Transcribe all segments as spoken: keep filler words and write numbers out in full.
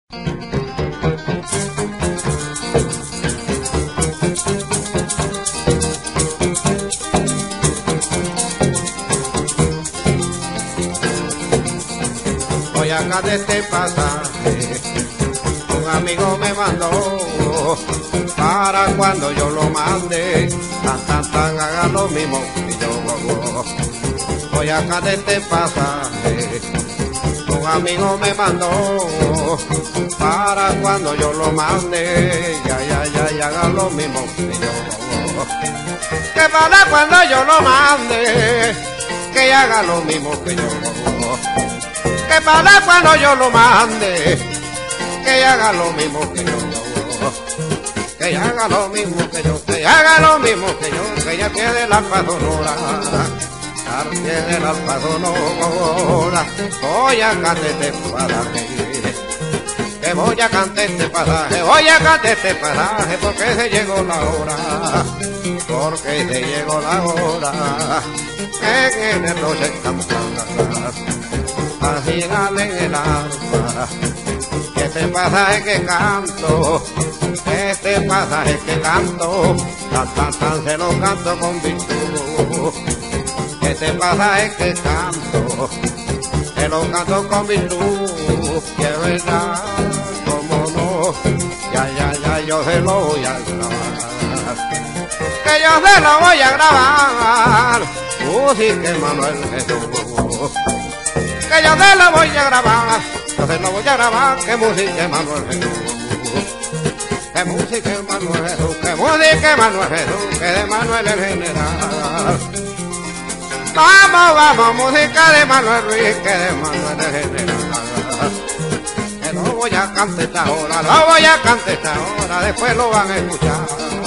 Voy acá de este pasaje, un amigo me mandó, para cuando yo lo mande, tan tan tan haga lo mismo que yo. Voy acá de este pasaje, un amigo me mandó, para cuando yo lo mande, ya ya ya ya haga lo mismo que yo. Que para cuando yo lo mande, que haga lo mismo que yo. Que para cuando yo lo mande, que haga lo mismo que yo. Que haga lo mismo que yo, que haga lo mismo que yo, que ya tiene la padonora, al pie de la padonora. Voy a cantar este pasaje, que voy a cantar este pasaje, voy a cantar este pasaje, porque se llegó la hora, porque se llegó la hora, en el noche cantar, así dale el alma, que este pasaje que canto, este pasaje que canto, tan tan tan se lo canto con virtud. Este pasaje que canto, se lo canto con virtud. Que verdad, como no, ya ya ya yo se lo voy a grabar. Que yo se lo voy a grabar, música Manuel Jesús. Que yo se lo voy a grabar, yo se lo voy a grabar, que música Manuel Jesús. Que música Manuel Jesús, que música Manuel Jesús, que de Manuel el general. Vamos, vamos, música de Manuel Ruiz, que de Manuel el general. Que lo voy a cantar esta hora, lo voy a cantar esta hora, después lo van a escuchar.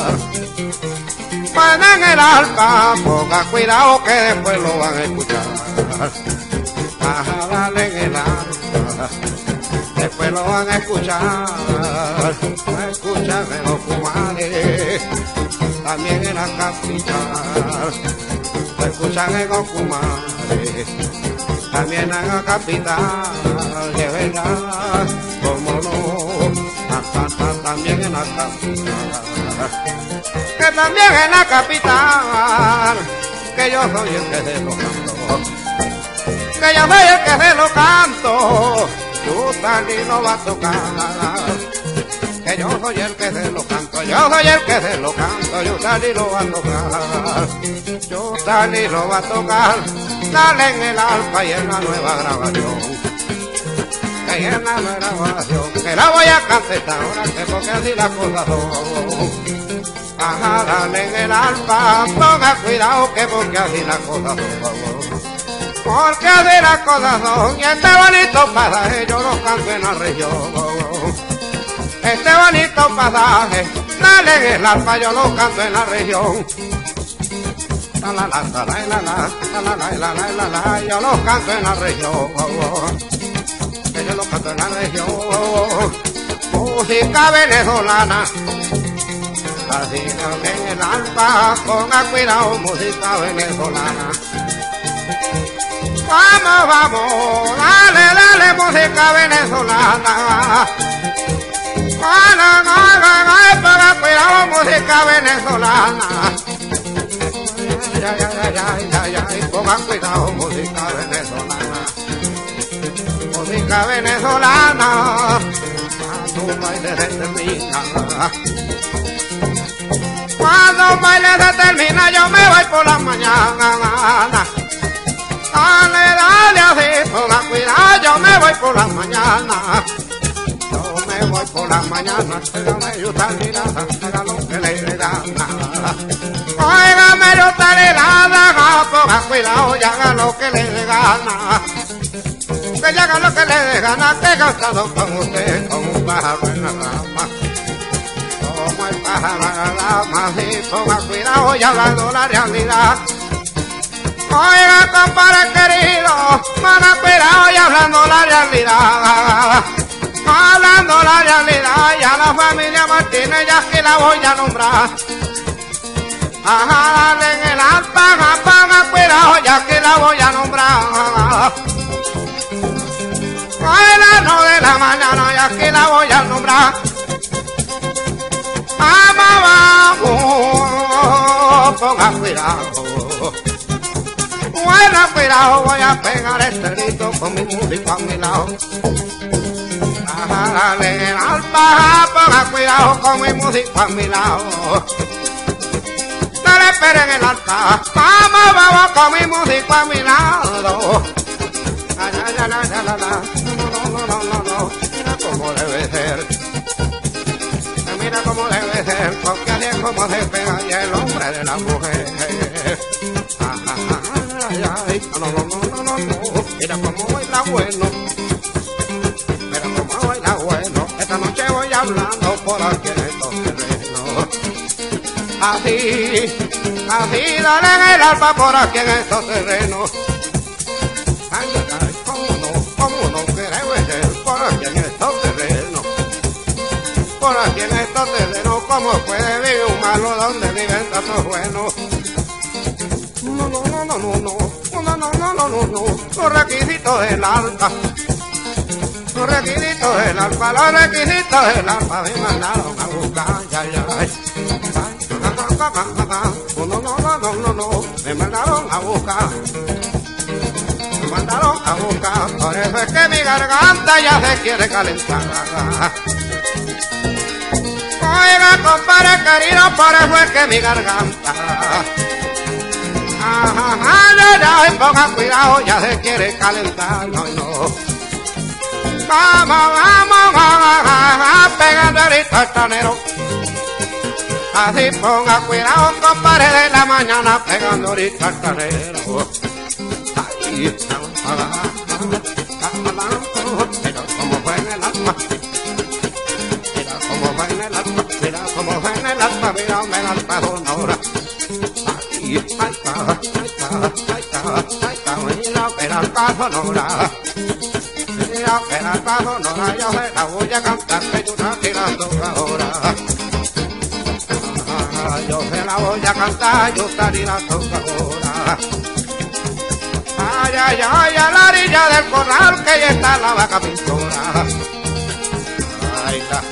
Pues en el alba, ponga cuidado que después lo van a escuchar. Ajá, dale en el alba, después lo van a escuchar. Escúchame los Cumares, también en la capital. Escuchan en los Cumares, también en la capital. De verdad, como no, también en la capital. Que también en la capital, que yo soy el que se lo canto. Que yo soy el que se lo canto. Tú también lo vas a tocar, que yo soy el que se lo canto, yo soy el que se lo canto, yo salí lo va a tocar, yo salí lo va a tocar, dale en el alfa y en la nueva grabación, que en la nueva grabación, que la voy a cantar esta hora, que porque así las cosas son, ajá, dale en el alfa, ponga cuidado, que porque así las cosas son. Porque así las cosas son, y este bonito pasaje yo lo canto en la región. Este bonito pasaje, dale en el alma, yo lo canto en la región. La la la la la la la la la la la la la, yo lo canto en la región. Que yo lo canto en la región. Música venezolana, así en el alma, ponga cuidado, música venezolana. Vamos, vamos, dale, dale, música venezolana. Dale, dale, dale, para cuidado, música venezolana. Ya, ya, ya, ya, ya, ya, y pongan cuidado, música venezolana. Música venezolana, cuando un baile se termina. Cuando un baile se termina, yo me voy por la mañana. Dale, dale, así, ponga cuidado, yo me voy por la mañana. Yo me voy por la mañana, óigame, yo salí nada, haga lo que le dé gana. Óigame, yo salí nada, ponga cuidado, y haga lo que le dé gana. Que ya haga lo que le dé gana, que he gastado con usted, como un pájaro en la rama. Como el pájaro en la rama, sí, ponga cuidado, y hablando la realidad. Oiga, compadre querido, ponga cuidado y hablando la realidad. Hablando la realidad, ya la familia Martínez ya que la voy a nombrar. Ajá, dale en el alpa, ponga cuidado ya que la voy a nombrar. A las nueve de la mañana y aquí la voy a nombrar. Vamos abajo, ponga cuidado. Bueno, cuidado, voy a pegar este grito con mi música a mi lado. Dale el alba, ponga cuidado con mi música a mi lado. No le esperen el alta, vamos, vamos con mi música a mi lado. Ay, ay, ay, ay, ay, ay. No, no, no, no, no, mira cómo debe ser. Mira cómo debe ser, porque así es como se pega y el hombre de la mujer. Ay, ay, ay, no, no, no, no, no, no, mira cómo baila bueno. Mira cómo baila bueno. Esta noche voy hablando por aquí en estos terrenos. Así, así, dale en el alma por aquí en estos terrenos. Ay, ay, ay, cómo no, cómo no, que debe ser por aquí en estos terrenos. Por aquí en estos terrenos, ¿cómo puede vivir un malo donde viven tantos buenos? No, no, no, no, no, no, no, no, no, no, no, no, los requisitos del alta, los requisitos del alta, los requisitos del alta me mandaron a buscar, ya, ya, no, no, no, no, no, no, no, me mandaron a buscar, me mandaron a buscar, por eso es que mi garganta ya se quiere calentar. Oiga, compadre querido, por eso es que mi garganta, ajá, ay, ay, ponga cuidado, ya se quiere calentar, no, no. Vamos, vamos, vamos, vamos, pegando ahorita al tanero. Así ponga cuidado, compadre, de la mañana, pegando ahorita al tanero. Ay, mira cómo fue en el alma. Mira cómo fue en el alma, mira cómo fue en el alma, mira, me la alma sonora. Ay, ay, está, ay, está, ay, está, ay, está, mira, mira alma sonora. Mira, mira alma sonora, yo se la voy a cantar, que yo la tirando ahora. Yo se la voy a cantar, yo estaré la toca ahora. Ay, ay, ay, a la orilla del corral que ya está la vaca pintora. Ahí está.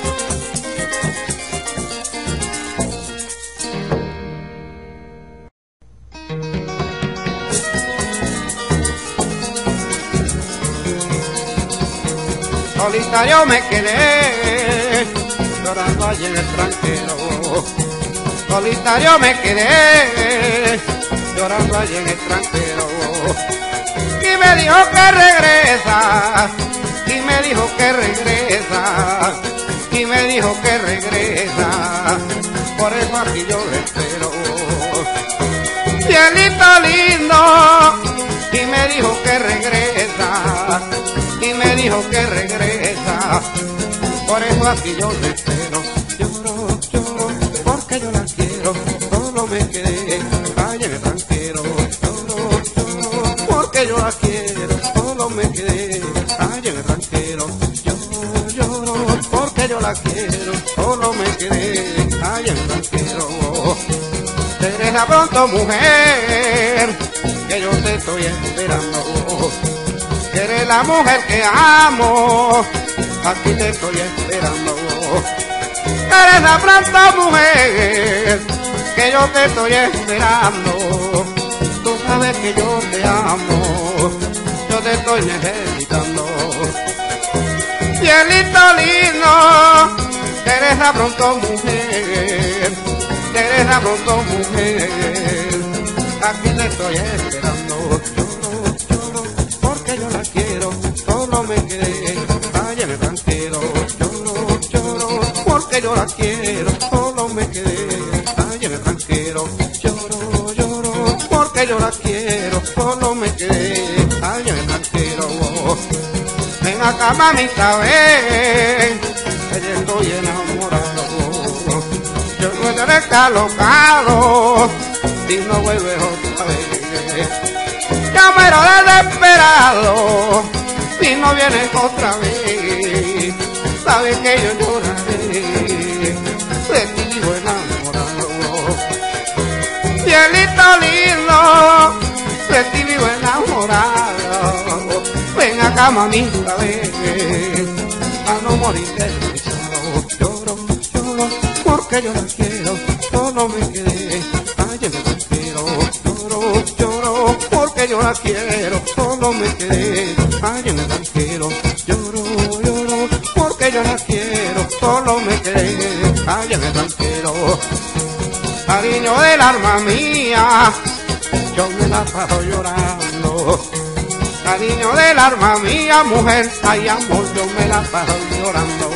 Solitario me quedé, llorando allí en el tranquero. Solitario me quedé, llorando allí en el tranquero. Y me dijo que regresa, y me dijo que regresa, y me dijo que regresa, por eso aquí yo le espero. Cielito lindo, y me dijo que regresa, y me dijo que regresa, por eso aquí yo le espero. Lloro, lloro, porque yo la quiero, solo me quedé, váyame tranquilo. Lloro, lloro, porque yo la quiero, solo me quedé, váyame tranquilo. Lloro, lloro, porque yo la quiero, solo me quedé, váyame tranquilo. Regresa pronto, mujer, que yo te estoy esperando. Eres la mujer que amo, aquí te estoy esperando. Regresa pronto, mujer, que yo te estoy esperando. Tú sabes que yo te amo, yo te estoy necesitando. Cielito lindo, regresa pronto, mujer, regresa pronto, mujer, aquí te estoy esperando. Lloro, lloro, porque yo la quiero, solo me quedé, váyame tranquilo. Lloro, lloro, porque yo la quiero, solo me quedé, váyame tranquilo. Lloro, lloro, porque yo la quiero, solo me quedé, váyame tranquilo. Ven acá, mamita, ven, que yo estoy enamorado. Yo no estoy descalocado y no vuelves otra vez. Ya me lo desesperado y no vienes otra vez. Sabes que yo lloraré de ti vivo enamorado. Cielito lindo, de ti vivo enamorado. Ven acá. cama otra vez, a no morir de risa. Lloro, lloro, porque yo la quiero, solo me quedé, ay, en el banquero. Lloro, lloro, porque yo la quiero, solo me quedé, ay, en el banquero. Lloro, lloro, porque yo la quiero, solo me quedé, ay, en el banquero. Cariño del alma mía, yo me la paso llorando. Cariño del alma mía, mujer, ay amor, yo me la paso llorando.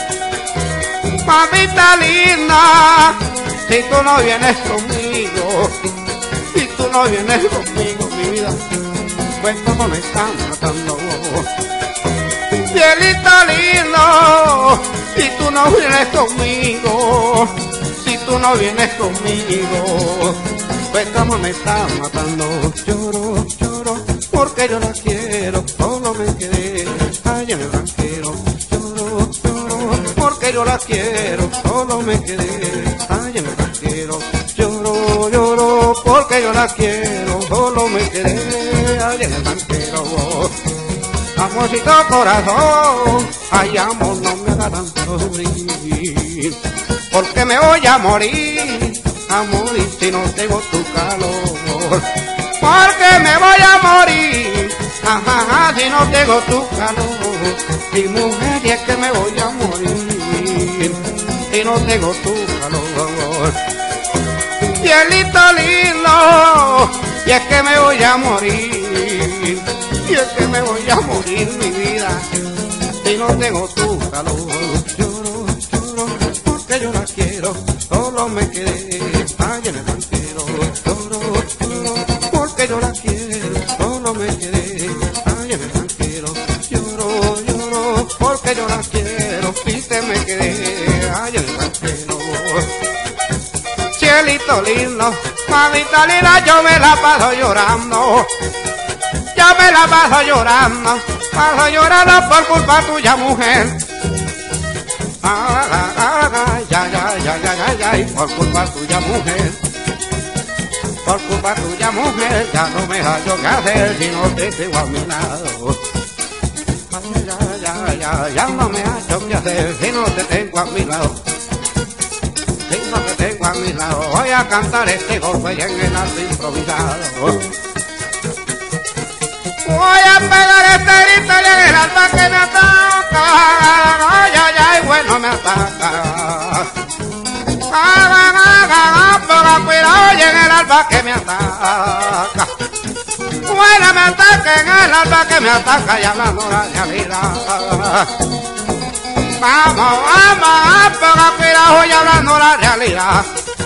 Mamita linda, si tú no vienes conmigo, si tú no vienes conmigo, mi vida, pues como me están matando. Cielito lindo, si tú no vienes conmigo, si tú no vienes conmigo, pues como me están matando. Lloro, lloro, porque yo la quiero, solo me quedé, ay, en el banquero. Lloro, lloro, porque yo la quiero, solo me quedé, ay, en el banquero. Lloro, lloro, porque yo la quiero, solo me quedé, ay, en el banquero. Amorcito corazón, ay, amor, no me haga tanto sufrir, porque me voy a morir, a morir si no tengo tu calor. Porque me voy a morir, ajá, si no tengo tu calor. Mi mujer, y es que me voy a morir, si no tengo tu calor. Cielito lindo, y es que me voy a morir, y es que me voy a morir, mi vida, si no tengo tu calor. Lloro, lloro, porque yo la quiero, solo me quedé, ay, en el banquero. Lloro, lloro, porque yo la quiero, solo me quedé, ay, en el banquero. Lloro, lloro, porque yo la quiero, viste, me quedé, ay, en el banquero. Cielito lindo, mamita linda, yo me la paso llorando, yo me la paso llorando, paso llorando por culpa tuya, mujer. Ah, ah, ah, ah, ya, ya, ya, ya, ya, ya, por culpa tuya, mujer. Por culpa tuya, mujer, ya no me hallo qué hacer si no te tengo a mi lado. Ay, ya, ya, ya, ya no me hallo qué hacer si no te tengo a mi lado. Si no te tengo a mi lado, voy a cantar este golpe y en el arte improvisado. Voy a pegar este grito y en el alma que me ataca. Ay, ay, ay, bueno me ataca. Pero cuidado y en el alba que me ataca. Bueno me ataca en el alba que me ataca y hablando la realidad. Vamos, vamos, pero cuidado y hablando la realidad.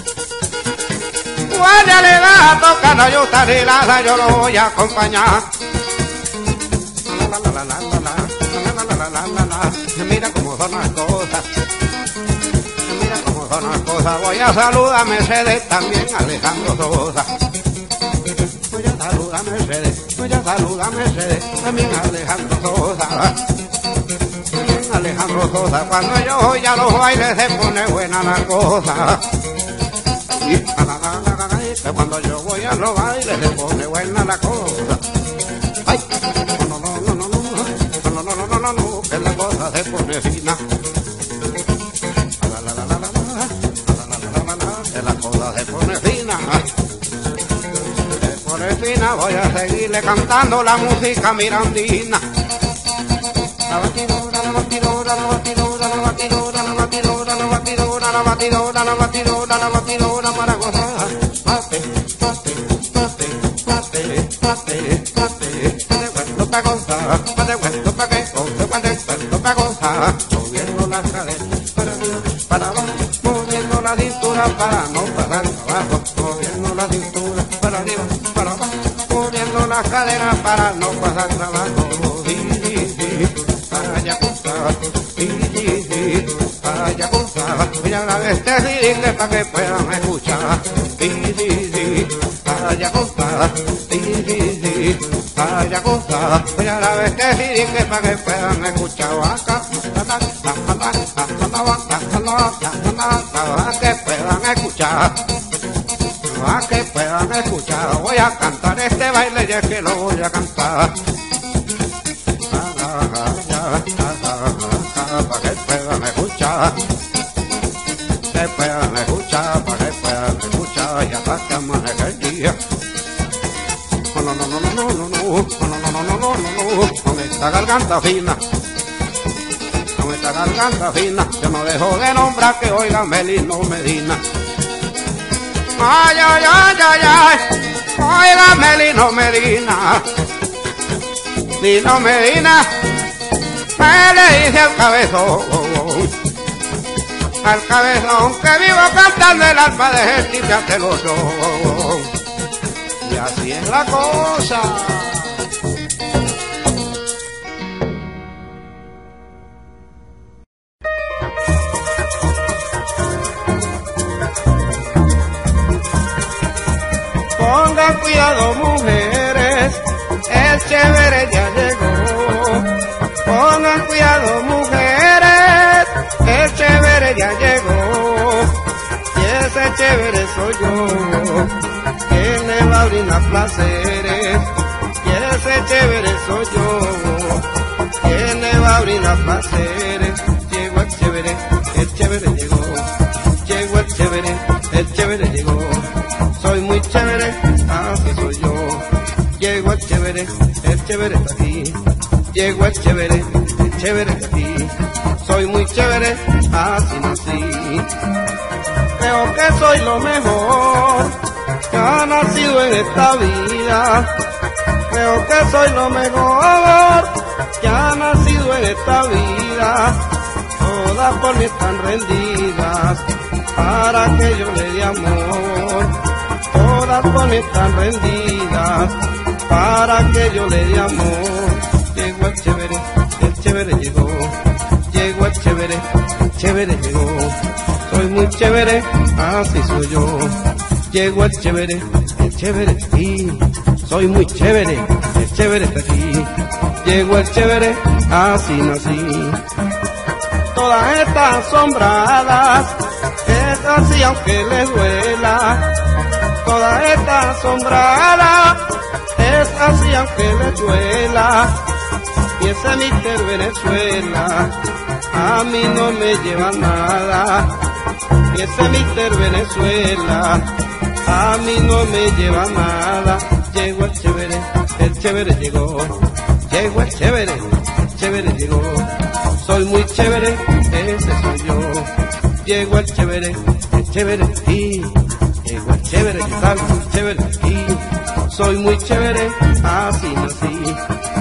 Buena realidad, tocando yo esta realidad, yo lo voy a acompañar. La, la, la, la, la, la, la, la, la, la, la, la. Mira cómo son las cosas. Mira cómo son las cosas. Voy a saludar a Mercedes, también Alejandro Sosa. Voy a saludar a Mercedes, voy a saludar a Mercedes, también Alejandro Sosa. También Alejandro Sosa. Cuando yo voy a los bailes se pone buena la cosa. Y cuando yo voy a los bailes se pone buena la cosa. Ay, no, no, no, no, no, no, no, no, no, no, no, que la cosa se pone fina. La, la, la, la, la, la, la, la, que la cosa se pone fina. Se pone fina, voy a seguirle cantando la música mirandina. La batidora, la batidora, la batidora, la batidora, la batidora, la batidora, la batidora, la batidora, la batidora para gozar. Bate, bate, bate, bate, bate, bate, bate, bueno para gozar, bate, bueno para que goce, bate, bueno para gozar. Moviendo las caderas para arriba, para abajo, moviendo la cintura para no parar abajo, moviendo la cintura para arriba, para abajo, moviendo las caderas para no pasar trabajo. Vaya cosa, voy a grabar este ritmo para que puedan escuchar. Vaya cosa, vaya cosa, voy a grabar este ritmo para que puedan escuchar. Para que puedan escuchar, para que puedan escuchar. Voy a cantar este baile y es que lo voy a cantar. escuchar, que puedan escuchar, para que puedan escuchar y hasta que amanezca el día. No, no, no, no, no, no, no, no, no, no, no, no, no, no, con esta garganta fina, con esta garganta fina, yo no dejo de nombrar que oiga Melino Medina. Ay, ay, ay, ay, ay, oiga Melino Medina, Melino Medina, me le dice al cabezón, al cabezón que vivo cantando el alma de gente y me hace los ojos. Y así es la cosa. Pongan cuidado mujeres, el chévere ya llegó. Pongan cuidado mujeres, el chévere ya llegó. Y ese chévere soy yo, que le va a brindar placeres. Y ese chévere soy yo, que le va a brindar placeres. Llegó el chévere, el chévere llegó. Llegó el chévere, el chévere llegó. Soy muy chévere, así soy yo. Llegó el chévere, el chévere está aquí. Llegó el chévere, el chévere está aquí. Soy muy chévere, así nací. Creo que soy lo mejor que ha nacido en esta vida. Creo que soy lo mejor que ha nacido en esta vida. Todas por mí están rendidas para que yo le dé amor. Todas por mí están rendidas para que yo le dé amor. Llegó el chévere, el chévere llegó. Llegó el chévere, el chévere llegó. Soy muy chévere, así soy yo. Llegó el chévere, el chévere está aquí. Soy muy chévere, el chévere está aquí. Llegó el chévere, así nací. Todas estas asombradas, es así aunque les duela. Todas estas asombradas, es así aunque les duela. Y ese mister Venezuela a mí no me lleva nada. Y ese mister Venezuela a mí no me lleva nada. Llegó el chévere, el chévere llegó. Llegó el chévere, el chévere llegó. Soy muy chévere, ese soy yo. Llegó el chévere, el chévere aquí. Llegó el chévere, ¿qué tal? El chévere aquí. Soy muy chévere, así nací.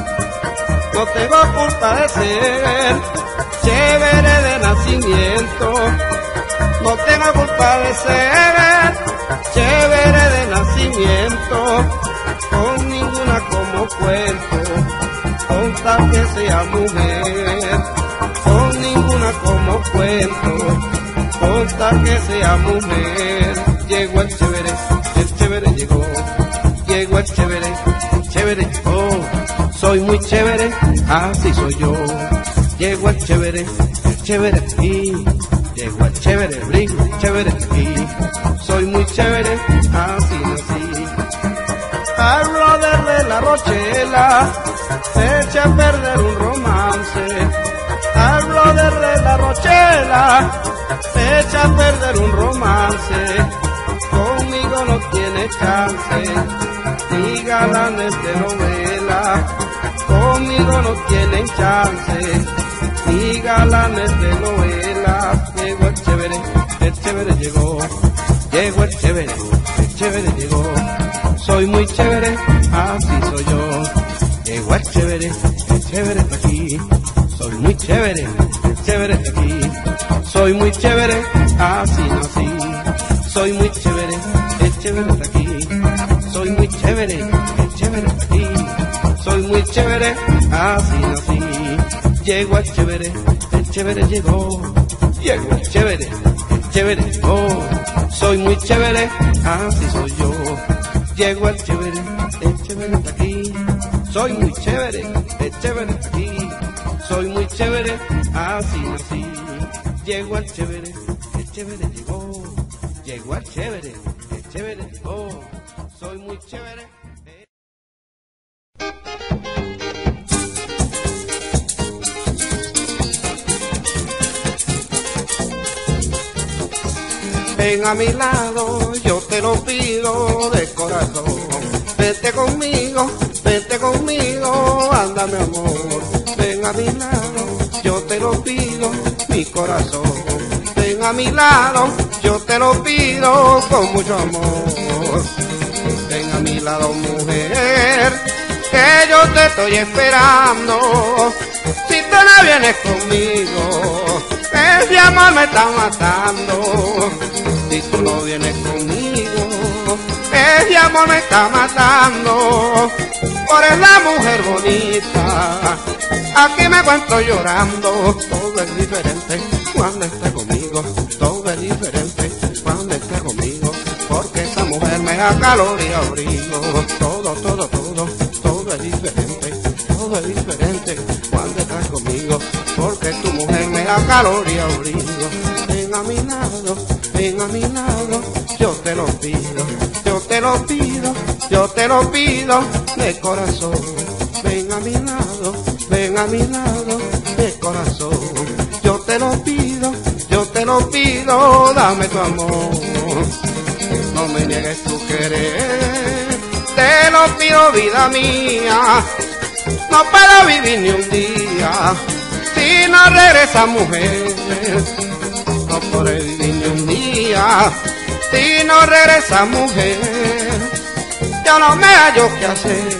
No tengo culpa de ser chévere de nacimiento. No tengo culpa de ser chévere de nacimiento. Con ninguna como cuento, con tal que sea mujer. Con ninguna como cuento, con tal que sea mujer. Llegó el chévere, el chévere llegó. Llegó el chévere, el chévere llegó. Soy muy chévere, así soy yo. Llegó el chévere, el chévere aquí. Llegó el chévere, el brillo, el chévere aquí. Soy muy chévere, así nací. Al brother de la Rochela se echa a perder un romance. Al brother de la Rochela se echa a perder un romance. Conmigo no tiene chance, ni galanes de novela. Conmigo no tienen chance, ni galanes de novela. Llegó el chévere, el chévere llegó. Llegó el chévere, el chévere llegó. Soy muy chévere, así soy yo. Llegó el chévere, el chévere está aquí. Soy muy chévere, el chévere está aquí. Soy muy chévere, así nací. Soy muy chévere, el chévere está aquí. Soy muy chévere, el chévere está aquí. Soy muy chévere, así nací. Llegó el chévere, el chévere llegó. Llegó el chévere, el chévere llegó. Soy muy chévere, así soy yo. Llegó el chévere, el chévere está aquí. Soy muy chévere, el chévere está aquí. Soy muy chévere, así nací. Llegó el chévere, el chévere llegó. Llegó el chévere, el chévere llegó. Soy muy chévere. ven a mi lado, yo te lo pido de corazón. Vete conmigo, vete conmigo, anda mi amor. Ven a mi lado, yo te lo pido, mi corazón. Ven a mi lado, yo te lo pido con mucho amor. Ven a mi lado, mujer, que yo te estoy esperando. Si tú no vienes conmigo, ese amor me está matando. Si tú no vienes conmigo, ese amor me está matando. Por esa mujer bonita, aquí me encuentro llorando. Todo es diferente cuando está conmigo, todo es diferente cuando está conmigo. Porque esa mujer me da calor y abrigo. Todo, todo, todo, todo es diferente, todo es diferente cuando estás conmigo. Porque tu mujer me da calor y abrigo. Ven a mi lado, ven a mi lado, yo te lo pido, yo te lo pido, yo te lo pido de corazón. Ven a mi lado, ven a mi lado de corazón. Yo te lo pido, yo te lo pido, dame tu amor. No me niegues tu querer, te lo pido vida mía. No puedo vivir ni un día si no regresa mujer. No podré vivir ni un día si no regresa mujer. Yo no me hallo qué hacer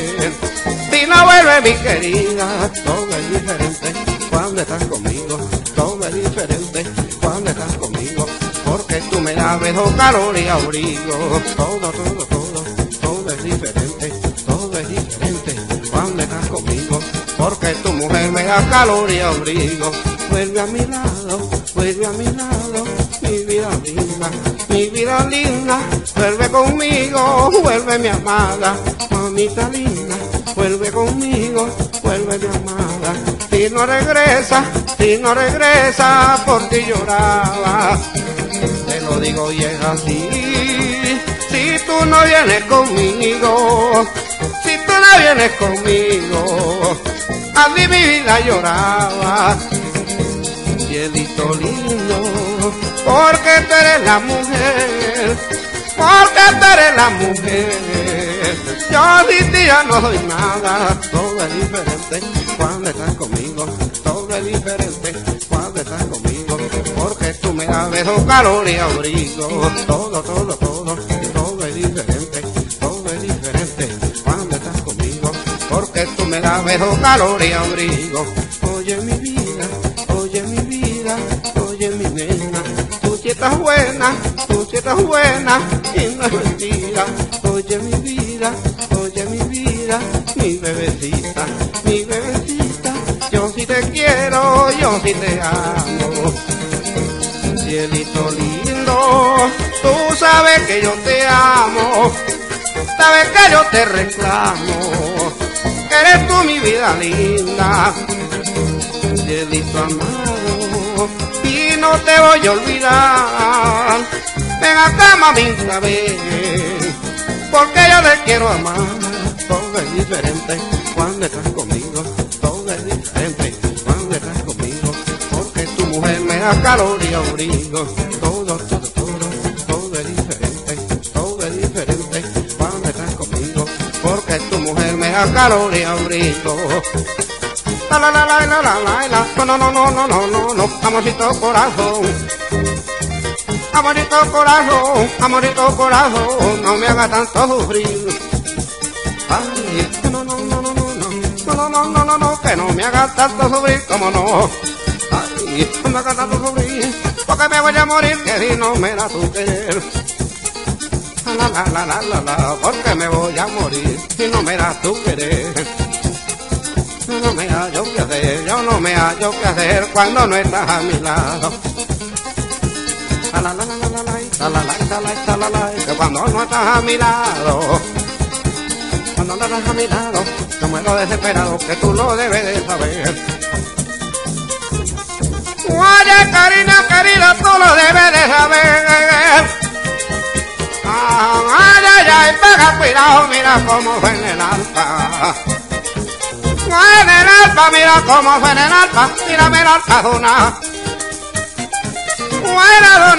si no vuelve mi querida. Todo es diferente cuando estás conmigo, todo es diferente cuando estás conmigo. Porque tú me das beso, calor y abrigo. Todo, todo, todo, todo es diferente, todo es diferente cuando estás conmigo. Porque tu mujer me da calor y abrigo. Vuelve a mi lado, vuelve a mi lado, mi vida linda, mi vida linda. Vuelve conmigo, vuelve mi amada, mamita linda. Vuelve conmigo, vuelve mi amada. Si no regresa, si no regresa, por ti lloraba. Te lo digo y es así. Si tú no vienes conmigo, si tú no vienes conmigo, así mi vida lloraba. Cielito lindo, porque tú eres la mujer, porque tú eres la mujer. Yo sin ti ya no soy nada. Todo es diferente cuando estás conmigo, todo es diferente cuando estás conmigo. Porque tú me das beso, calor y abrigo. Todo, todo, todo, todo es diferente, todo es diferente cuando estás conmigo. Porque tú me das beso, calor y abrigo. Oye mi vida, oye mi vida, oye mi nena, tú sí estás buena, tú sí estás buena y no es mentira. Oye mi vida, oye mi vida, mi bebecita, mi bebecita, yo sí te quiero, yo sí te amo. Cielito lindo, tú sabes que yo te amo, sabes que yo te reclamo, eres tú mi vida linda. Cielito amado, y no te voy a olvidar. Ven acá, mamita, ven, porque yo te quiero amar. Todo es diferente cuando estás conmigo, todo es diferente cuando estás conmigo. Porque tu mujer me da calor y abrigo. Todo, todo, todo, todo es diferente, todo es diferente cuando estás conmigo. Porque tu mujer me da calor y abrigo. La la la la la la la la, no no no no no no no, amorcito corazón, amorcito corazón, amorcito corazón, no me hagas tanto sufrir. Ay, no no no no no no, no no no no no, que no me hagas tanto sufrir, como no. Ay, no me hagas tanto sufrir, porque me voy a morir, que si no me da tu querer. La la la la la la, porque me voy a morir, si no me da tu querer. Yo no me hallo qué hacer, yo no me hallo qué hacer cuando no estás a mi lado. La la la la la la la la la la la la, que cuando no estás a mi lado, cuando no estás a mi lado, yo muero desesperado, que tú lo debes de saber. Oye, cariño, querida, tú lo debes de saber. Ay, ay, ay, pega cuidado, mira cómo fue en el alfa. En el alfa, mira cómo fue en el alfa, mírame el alfa, dona. Buena, dona.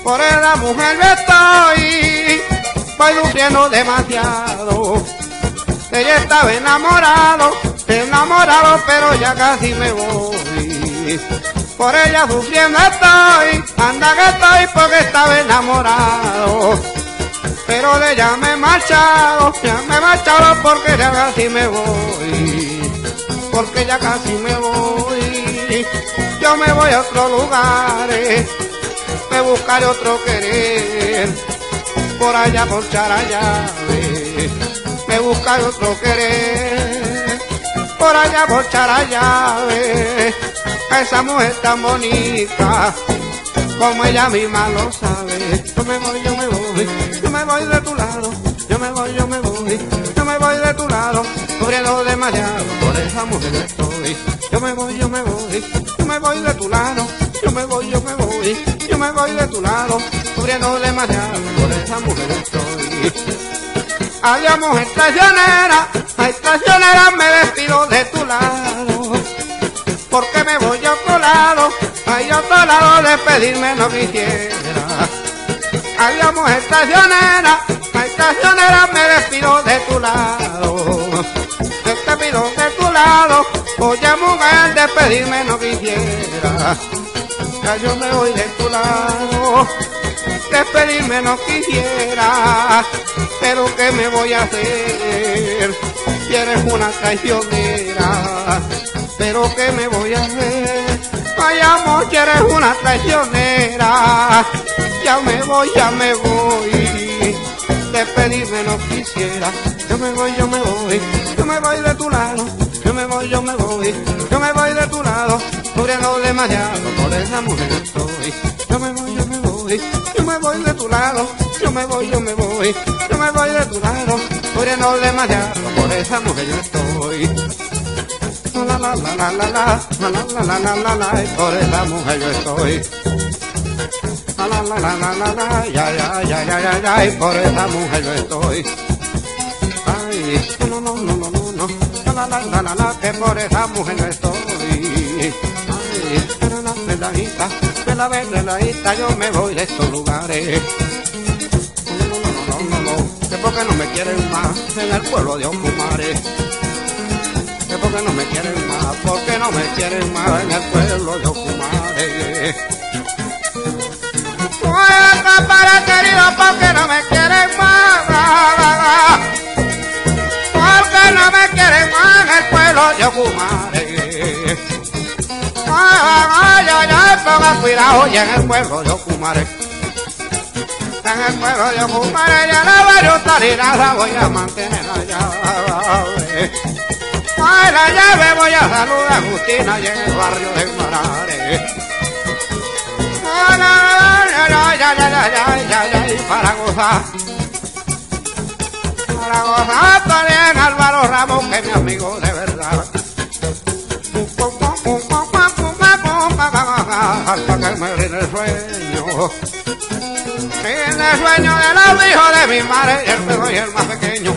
por esa mujer yo estoy, voy sufriendo demasiado. Ella estaba enamorado, enamorado, pero ya casi me voy. Por ella sufriendo estoy, anda que estoy porque estaba enamorado. Pero de ella me he marchado, ya me he marchado porque ya casi me voy. Porque ya casi me voy. Yo me voy a otro lugar, me buscaré otro querer. Por allá por Charallave, me buscaré otro querer. Por allá por Charallave, esa mujer tan bonita, como ella misma lo sabe. Yo me voy, yo me voy, yo me voy de tu lado. Yo me voy, yo me voy, yo me voy de tu lado. Sufriendo demasiado, por esa mujer estoy. Yo me voy, yo me voy, yo me voy de tu lado. Yo me voy, yo me voy, yo me voy de tu lado. Sufriendo demasiado, por esa mujer estoy. Adiós mujer traicionera, ay traicionera, me despido de tu lado. Porque me voy a otro lado, ay a otro lado, despedirme no quisiera. Adiós mujer traicionera, ay traicionera, me despido de tu lado. Te despido de tu lado, oye mujer, despedirme no quisiera. Ya yo me voy de tu lado, despedirme no quisiera. Pero ¿qué me voy a hacer? Si eres una traicionera. Pero ¿qué me voy a hacer? Ay amor, si eres una traicionera. Ya me voy, ya me voy. Despedirme no quisiera. Yo me voy, yo me voy. Yo me voy de tu lado. Yo me voy, yo me voy. Yo me voy de tu lado. Sufriendo demasiado, por esa mujer estoy. Yo me voy, yo me voy. Yo me voy de tu lado. Yo me voy, yo me voy. Yo me voy de tu lado. Sufriendo demasiado, por esa mujer yo estoy. La la la la la la, la la la la la la, por esa mujer yo estoy. La la la la la la la, ya ya ya ya ya ya, por esa mujer yo estoy. Ay, no no no no no no, la la la la la, que por esa mujer yo estoy. Ay, pero la veladita, de la veladita, yo me voy de estos lugares. No no no no no no, que porque no me quieren más en el pueblo de Ocumare. Que porque no me quieren más, porque no me quieren más en el pueblo de Ocumare. Voy a escapar, querido, porque no me quieren más. Porque no me quieren más en el pueblo de Ocumare. Ay, ay, ay, ay, ponga cuidado y en el pueblo de Ocumare. En el pueblo de Ocumare ya la varios talinadas voy a mantener allá. Ay, la llave voy a saludar a Justina y en el barrio de Marare. Ay, ay, ay, ay, ay, ay, ay, para gozar. Para gozar también Álvaro Ramos, que es mi amigo de verdad. Hasta que me rinda el sueño. Rinda el sueño de los hijos de mi madre, y el peor y el más pequeño.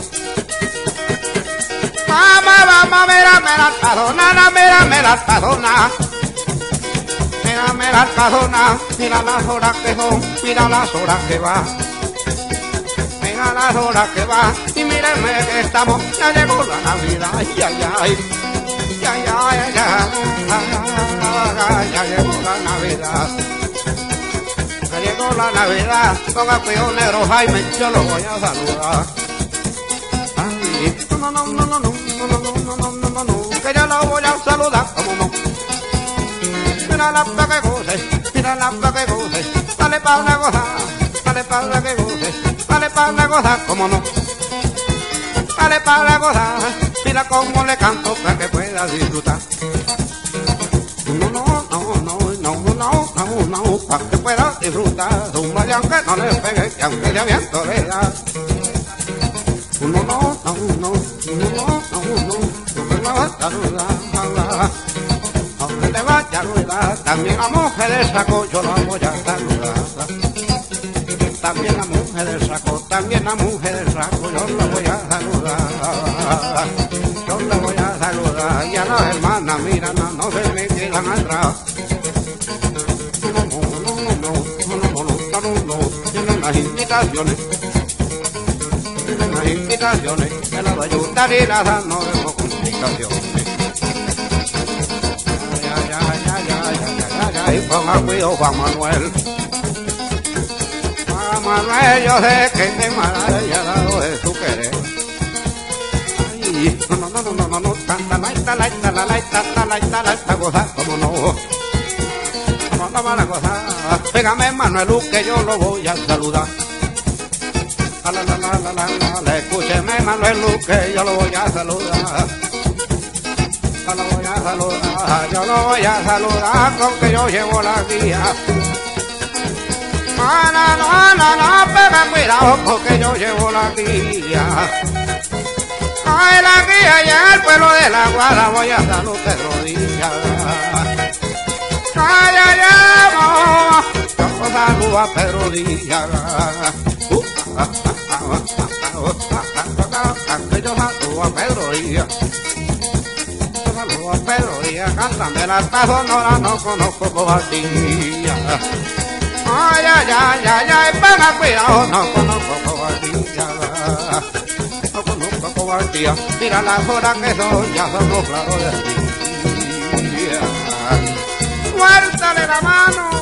Vamos, vamos, mírame la alzadona, mírame la alzadona. Mírame la alzadona, mira las horas que son, mira las horas que va. Mira las horas que va, y míreme que estamos, ya llegó la Navidad, ay, ay, ay. Ya, ya, ya, ya, ya llegó la Navidad. Ya llegó la Navidad, ponga cuidado negro Jaime, yo lo voy a saludar. Ay, no, no, no, no, no. No, no, no, no, no, no, no, que yo lo voy a saludar, como no. Mira la pa' que goce, mira la pa' que goce, dale pa' una goza, dale pa' una que goce, dale pa' una goza, como no. Dale pa' una goza, mira cómo le canto para que pueda disfrutar. No, no, no, no, no, no, no, no, para que pueda disfrutar. Un baile aunque no le pegue, que aunque de viento le da. No, no, no, no, no, no, no, no, no me va a saludar. Aunque te vaya a saludar, también a mujer del saco yo la voy a saludar. También a mujer del saco, también a mujer del saco yo la voy a saludar. Yo la voy a saludar y a las hermanas, mira, no, no se me quedan atrás. No, no, no, no, no, no, no, no, no. en las invitaciones, en las invitaciones, que la va a ayudar y la dan, no demos complicaciones. Ay, ay, ay, ay, ay, ay, ay, ay, ponga cuidado Juan Manuel. Juan Manuel, yo sé que te maravillado de su querer. Ay, no, no, no, no, no, no, tanta laita, laita, la laita, la laita, laita, cosa, como no. Como no va la cosa, pégame Manuel, que yo lo voy a saludar. La, la, la, la, la, la, la, escúcheme Manuel, que yo lo voy a saludar. Yo lo voy a saludar, yo lo voy a saludar, con que yo llevo la guía. No, no, no, no, no, pega cuidado, porque yo llevo la guía. Ay, la guía ya el pueblo de la Guada, voy a saludar Pedro Díaz. Ay, ay, ay, yo saludo a Pedro Díaz. Uh, ah, ah, ah, ah, ah, ah, que yo saludo a Pedro Díaz. Yo saludo a Pedro Díaz, cántame la alta sonora, no conozco cobardía. Ay, ay, ay, ay, ay, pega cuidado, no conozco cobardía. No conozco cobardía, mira las horas que son, ya son los lados del día. ¡Suéltale la mano!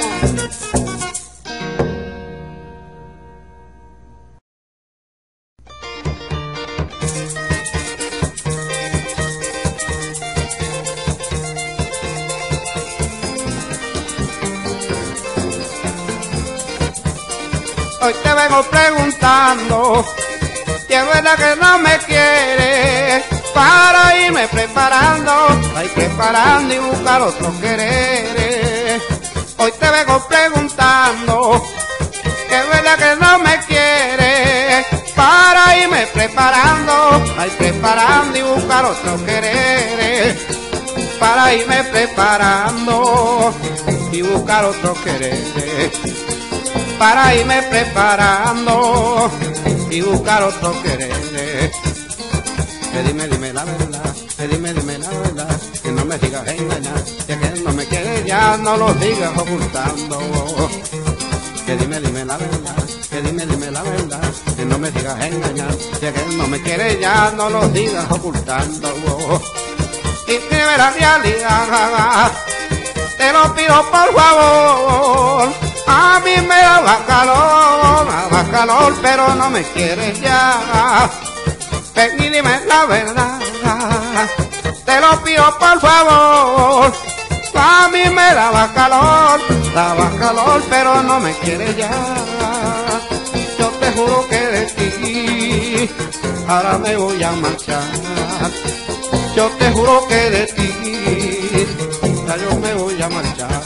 Hoy te vengo preguntando, si es verdad que no me quieres, para irme preparando, hay que preparando y buscar otros quereres. Hoy te vengo preguntando, si es verdad que no me quieres, para irme preparando, hay preparando y buscar otros quereres. Para irme preparando y buscar otros quereres. Para irme preparando y buscar otros quereres. Que dime, dime la verdad, que dime, dime la verdad, que no me digas engañar, que aquel no me quiere ya, no lo digas ocultando. Que dime, dime la verdad, que dime, dime la verdad, que no me digas engañar, que aquel no me quiere ya, no lo digas ocultando. Y dime la realidad, te lo pido por favor. A mí me daba calor, me daba calor, pero no me quieres ya. Ven y dime la verdad, te lo pido por favor. A mí me daba calor, daba calor, pero no me quieres ya. Yo te juro que de ti ahora me voy a marchar. Yo te juro que de ti ya yo me voy a marchar.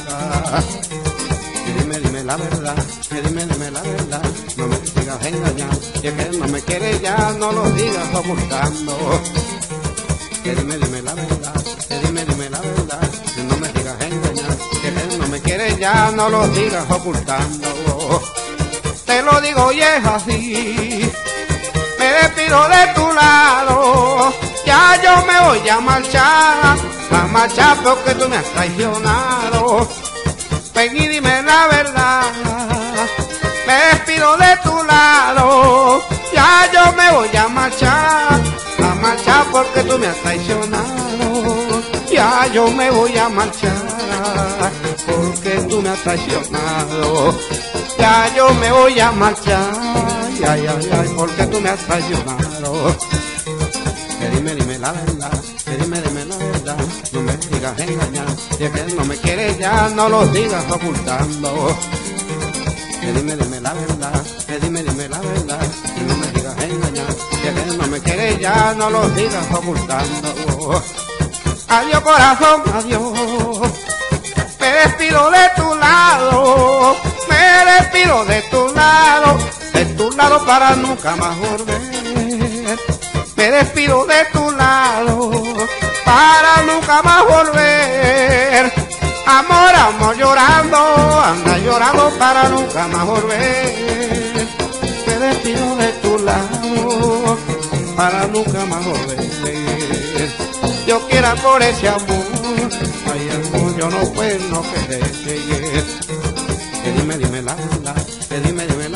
La verdad, que dime, dime la verdad, no me sigas engañando, y es que no me quiere ya, no lo digas ocultando. Que dime, dime la verdad, que dime, dime la verdad, que no me sigas engañando, que él no me quiere ya, no lo digas ocultando. Te lo digo y es así, me despido de tu lado, ya yo me voy a marchar, a marchar porque tú me has traicionado. Ven y dime la verdad, me despido de tu lado, ya yo me voy a marchar, a marchar porque tú me has traicionado, ya yo me voy a marchar, porque tú me has traicionado, ya yo me voy a marchar, ay, ay, ay, porque tú me has traicionado. Que dime, dime la verdad, que dime, dime la verdad, no me digas engañar, si es que él no me quiere ya, no lo digas ocultando. Que dime, dime la verdad, que dime, dime la verdad, que no me digas engañar, si es que él no me quiere ya, no lo digas ocultando. Adiós corazón, adiós, me despido de tu lado, me despido de tu lado, de tu lado para nunca más volver. Me despido de tu lado para nunca más volver. Amor, amor llorando, anda llorando para nunca más volver. Me despido de tu lado para nunca más volver. Yo quiera por ese amor, ay amor, yo no puedo no querer. Que dime, dime la verdad, que dime, dime la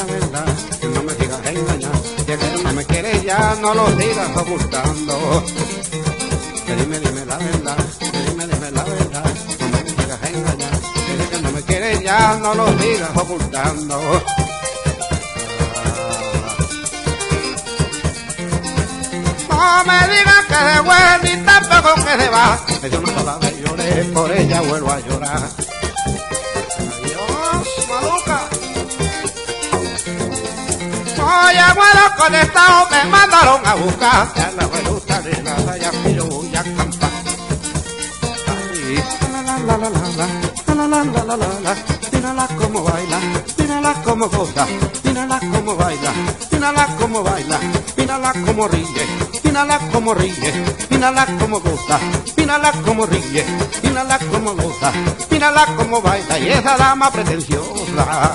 ya no lo sigas ocultando. Que dime, dime la verdad, que dime, dime la verdad, no me sigas engañando, que que no me quieres ya no lo sigas ocultando. No me digas que se vuelve ni tampoco que se va, que yo no toda vez lloré, por ella vuelvo a llorar. Adiós, maluca. Oye, bueno, con esta me mandaron a buscar, ya la reluta de nada, ya que yo voy a cantar. Ay, la la la la la, la la la la la la, mírala como baila, mírala como goza, mírala como baila, mírala como baila, mírala como ríe, mírala como ríe, mírala como goza, mírala como ríe, mírala como goza, mírala como baila, y esa dama pretenciosa.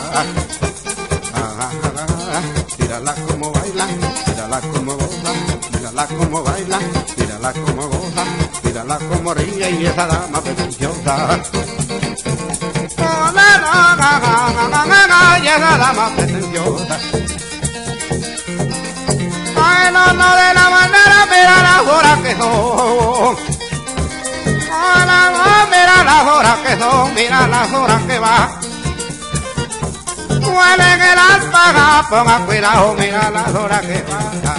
Mírala como baila, mírala como goza, mírala como baila, mírala como goza, mírala como ríe y esa dama pretenciosa. Y esa dama pretenciosa. Ay, no, no, de la manera, mira las horas que son. Ay, no, mira las horas que son, mira las horas que va. Huelen el alpaga, ponga cuidado, mira las horas que va.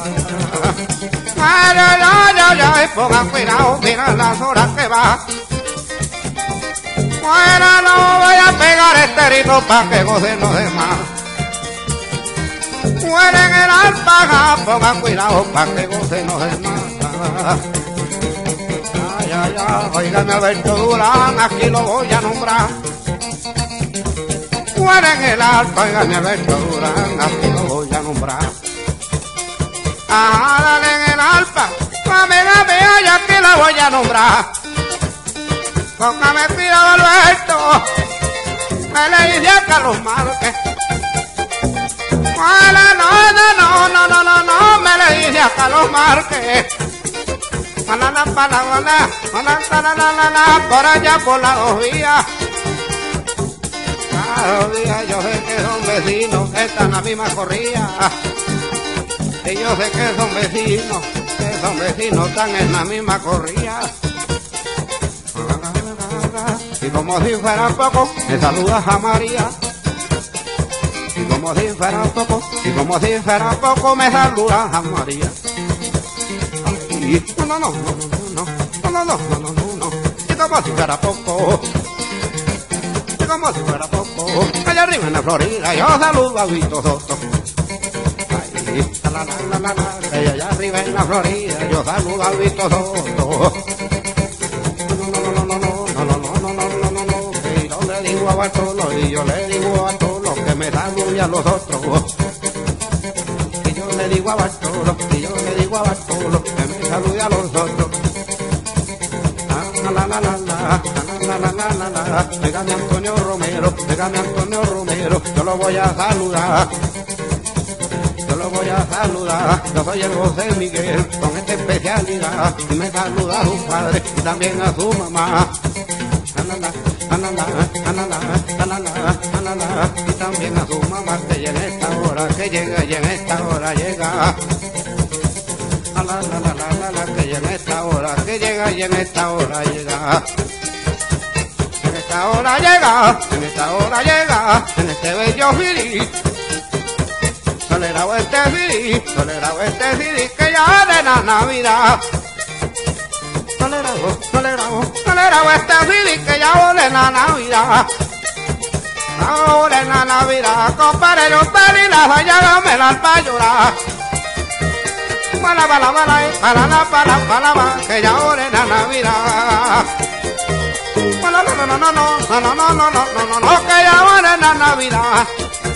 Ay, ay, ay, ay, ay, ponga cuidado, mira las horas que va. Bueno, no voy a pegar este rito pa' que gocen los demás. Huelen el alpaga, ponga cuidado pa' que gocen los demás. Ay, ay, ay, oígame Alberto Durán, aquí lo voy a nombrar. En el alpa, oígame Alberto Durán, aquí lo voy a nombrar. Ah, dale en el alpa, amiga mía, ya aquí la voy a nombrar. Póngame cuidado Alberto, me le dice a Carlos Márquez. Hola, no, no, no, no, no, no, me le dice a Carlos Márquez. Hola, la, hola, hola, hola, la, la, la, la, por allá por las dos vías. Claro, día, yo sé que son vecinos, que están en la misma corrida. Y yo sé que son vecinos, que son vecinos, están en la misma corrida. Y como si fuera poco, me saludas a María. Y como si fuera poco, y como si fuera poco, me saludas a María. Ay, no, no, no, no, no, no, no, no, no, no, no, y como si fuera poco. Como si fuera poco, allá arriba en la Florida, yo saludo a Vito Soto. Ay, la la la la la, allá arriba en la Florida, yo saludo a Vito Soto. No, no, no, no, no, no, no, no, no, no, no, no, que yo le digo a Bartolo y yo le digo a todos los que me saludan a los otros. Y yo le digo a Bartolo, y yo le digo a Bartolo, que me salude a los otros. La la la la la. La, la, la, la, la. Pégame Antonio Romero, pégame Antonio Romero, yo lo voy a saludar, yo lo voy a saludar, yo soy el José Miguel con esta especialidad, y me saluda a su padre y también a su mamá. Anala, anala, anala, anala, anala, y también a su mamá que en esta hora que llega y en esta hora llega. La la la la la la, que en esta hora que llega y en esta hora llega. En esta hora llega, en esta hora llega, en este bello fili. Tolerado este fili, tolerado este fili, que ya de la Navidad. Tolerado, tolerado, tolerado este fili, que ya de la Navidad. Ahora en la Navidad, compadre, no te ni la vaya, dame la para llorar. Para, para, para, para, para, para, para, para, que ya ahora en la Navidad. No, no, no, no, no, no, no, no, no, no, no, no, no, que ya ahora en la Navidad.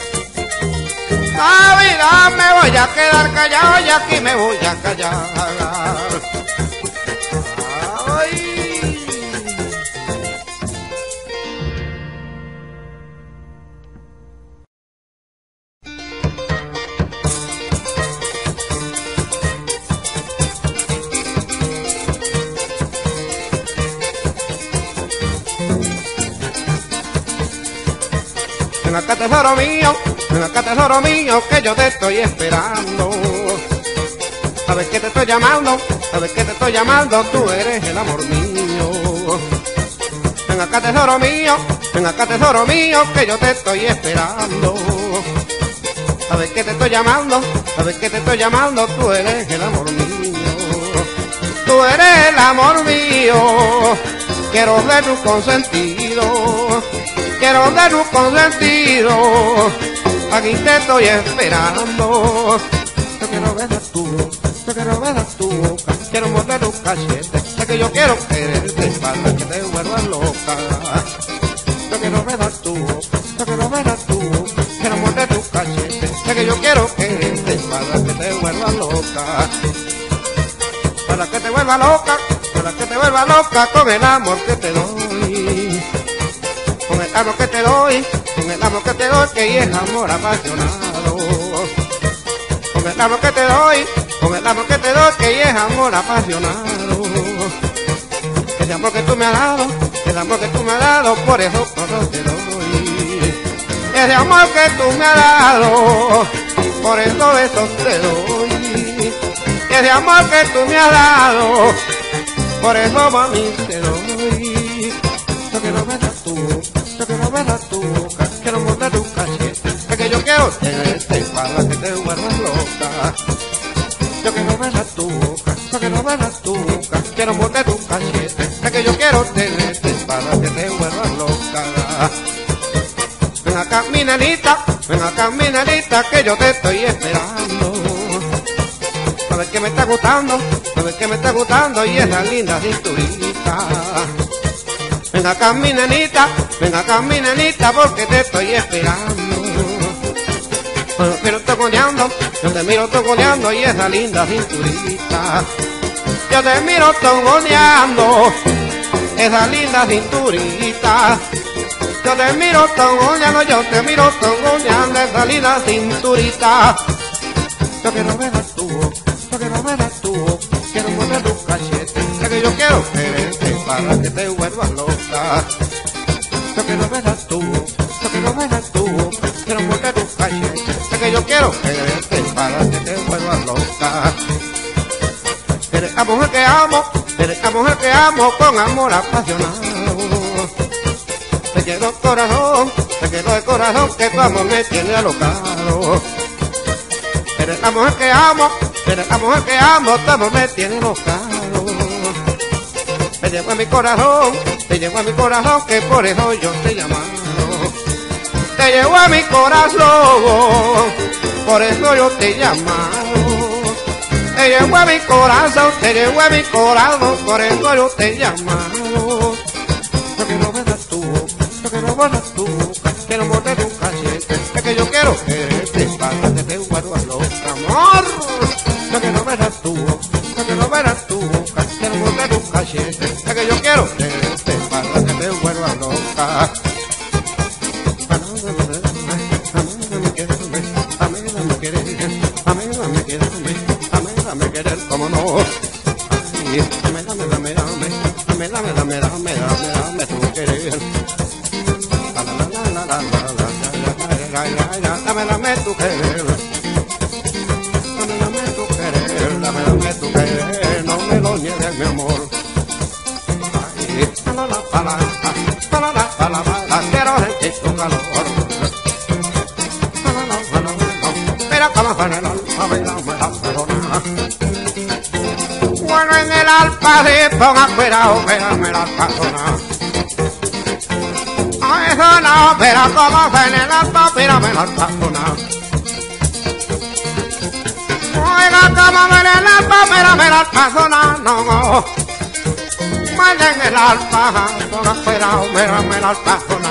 Navidad me voy a quedar callado y aquí me voy a callar. Ay. Ven acá tesoro mío, ven acá tesoro mío, que yo te estoy esperando. sabes que te estoy llamando, sabes que te estoy llamando, tú eres el amor mío. Ven acá tesoro mío, ven acá tesoro mío, que yo te estoy esperando. Sabes que te estoy llamando, sabes que te estoy llamando, tú eres el amor mío. Tú eres el amor mío, quiero ver tu consentido, quiero ver tu consentido, aquí te estoy esperando. Yo quiero ver a tu boca, yo quiero ver a tu boca, quiero morder tus cachetes, sé que yo quiero quererte para que te vuelvas loca. Yo quiero ver a tu boca, yo quiero ver a tu boca, quiero morder tus cachetes, sé que yo quiero quererte para que te vuelvas loca. Para que te vuelva loca, para que te vuelva loca con el amor que te doy. Con el amor que te doy, con el amor que te doy, que es amor apasionado. Con el amor que te doy, con el amor que te doy, que es amor apasionado. Ese amor que tú me has dado, el amor que tú me has dado, por eso todo te doy. Ese amor que tú me has dado, por eso eso te doy. Ese amor que tú me has dado, por eso mami te doy. Yo quiero ver a tu boca, yo quiero ver a tu boca, quiero morder tus cachetes, es que yo quiero tenerte para que te vuelvas loca. Yo quiero ver a tu boca, yo quiero ver a tu boca, quiero morder tus cachetes, es que yo quiero tenerte para que te vuelvas loca. Ven acá mi nenita, ven acá mi nenita, que yo te estoy esperando. Sabes que me está gustando, sabes que me está gustando y esa linda cinturita. Ven acá mi nenita, ven acá mi nenita, porque te estoy esperando. Yo te miro toconeando, yo te miro toconeando y esa linda cinturita. Yo te miro toconeando, esa linda cinturita. Yo te miro toconeando, yo te miro toconeando esa linda cinturita. Yo quiero ver a tu boca, yo quiero ver a tu boca, quiero morder tus cachetes, es que yo quiero quererte para que te vuelvas loca. Yo quiero ver a tu boca, yo quiero ver a tu boca, quiero morder tus cachetes, es que yo quiero quererte para que te vuelvas loca. Eres la mujer que amo, eres la mujer que amo con amor apasionado. Te quiero corazón, te quiero de corazón, que tu amor me tiene alocado. Eres la mujer que amo, eres la mujer que amo, tu amor me tiene locado. Te llevo a mi corazón, te llevo a mi corazón, que por eso yo te he llamado. Te llevo a mi corazón, por eso yo te he llamado. Te llevo a mi corazón, te llevo a mi corazón, por eso yo te he llamado. Yo quiero ver a tu boca, yo quiero ver a tu boca, quiero morder tu cachete, es que yo quiero quererte para que te vuelvas loca, amor. Yo quiero ver a tu boca, yo quiero ver a tu boca, quiero morder tu cachete, es que yo quiero quererte para que te vuelvas loca. A mí no me quieres, a mí no me quieres, a mí no me quieres, a mí no me quieres, cómo no. Dame, dame, dame, dame, dame, dame, dame, dame, dame, dame tu querer. Dame, dame tu querer. Dame, dame tu querer, dame, dame tu querer, no me lo niegues, mi amor. Ay, la la la la la la la la, quiero sentir tu calor. La la la la la, mira cómo suena el alma, mira, mira, perdona. Bueno, en el alfa se ponga cuidado, mira, mira, perdona. Ay, suena, mira cómo suena el alfa, mira, mira, perdona. Oiga, cómo suena el alfa, mira, mira, perdona, no. Bueno, en el alfa, ponga cuidado, mira, mira, perdona.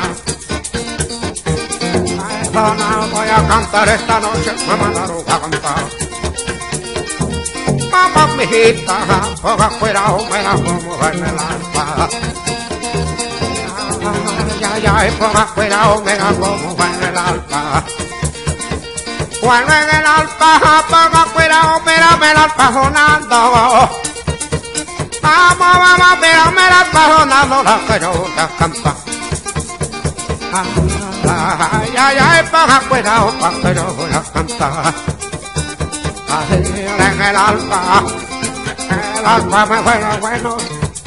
Ay, suena, voy a cantar esta noche, me mandaron a cantar. Mamá, mijita, ponga cuidado, mira cómo va en el alfa. Ay, ay, ay, ponga cuidado, mira cómo va en el alfa. Bueno, en el alfa, ponga cuidado, mira, mira el alfa sonando. Vamos, vamos, mira, mira el alfa sonando, la que yo voy a cantar. Ay, ay, ay, ponga cuidado, la que yo voy a cantar. Ay, en el alma, en el alma me bueno, bueno.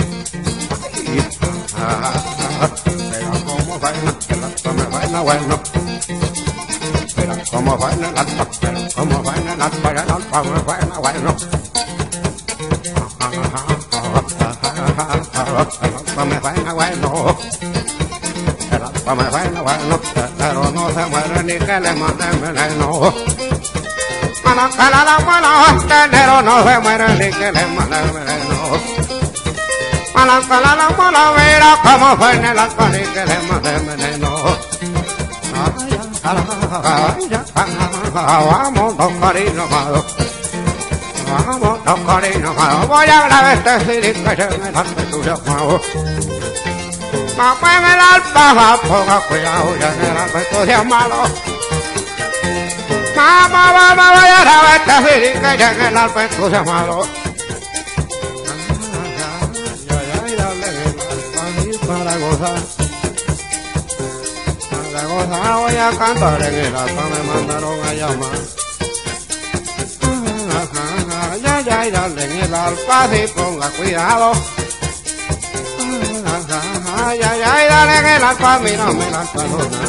Pero como bueno, el alma me bueno, bueno. Pero como bueno el alma, pero como bueno el alma, el alma me bueno, bueno. El alma me bueno, bueno. El alma me bueno, bueno. Pero no se muere ni que le manden veneno. Mala cara la mano, pero no se muere ni que le manden veneno. Mala cara la mano, mira cómo fue en el alma ni que le manden veneno. Vamos, don cariño amado. Vamos, don cariño amado. Voy a grabar este C D que se me da tuyo amado. Mamá en el alma, ponga cuidado, ya en el alma estoy amado. Mamá, mamá, voy a grabar este C D que ya en el alma estoy amado. Para gozar, para gozar voy a cantar en el alma, me mandaron a llamar. Ay, ay, ay, dale en el alma, si ponga cuidado. Ay, ay, ay, dale en el alma, mírame el alma,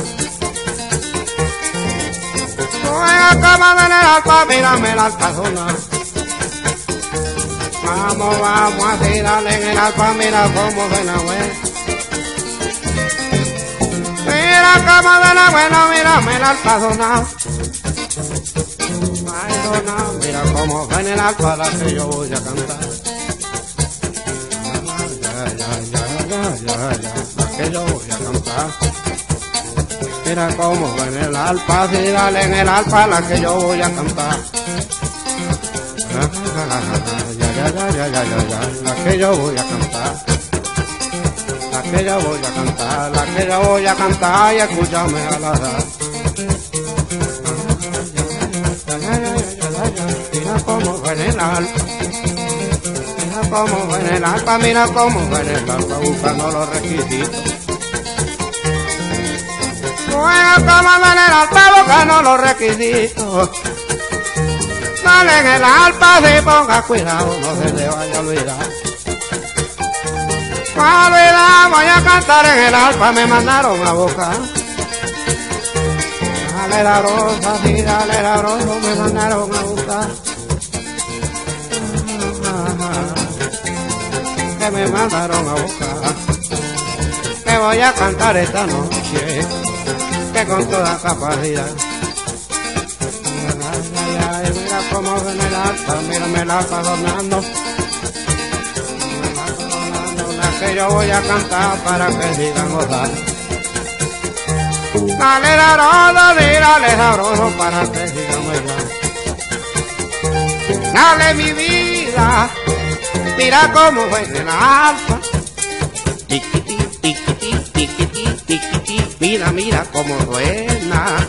no en la cama en el alma, mírame el alma, vamos, vamos, así, dale en el alma, mira cómo suena, güey. Mira cómo suena, bueno, mírame el alma, dona. Ay, dona, mira cómo suena el alma, la que yo voy a cantar. Ya, ya, ya, ya, ya, ya, la que yo voy a cantar. Mira cómo suena el alma, sí, dale en el alma, la que yo voy a cantar. Ya, ya, ya, ya, ya, ya, ya, la que yo voy a cantar. La que yo voy a cantar, la que yo voy a cantar y escúchame a la edad. Mira cómo suena el alma, mira cómo suena el alma, mira cómo suena el alma buscando los requisitos. Mira cómo suena el alma buscando los requisitos. Dale en el alma, si ponga cuidado, no se le vaya a olvidar. Olvidar, voy a cantar en el alma, me mandaron a buscar. Dale la rosa, sí, dale la rosa, me mandaron a buscar. Que me mandaron a buscar. Que voy a cantar esta noche, que con toda capacidad. Mira cómo ven el alma, mírame el alma adornando. Que yo voy a cantar para que sigan gozar. Dale sabroso, sí, dale sabroso para que sigan bailar. Dale mi vida, mira cómo suena el alma. Tiquiti, tiquiti, tiquiti, tiquiti, mira, mira cómo suena.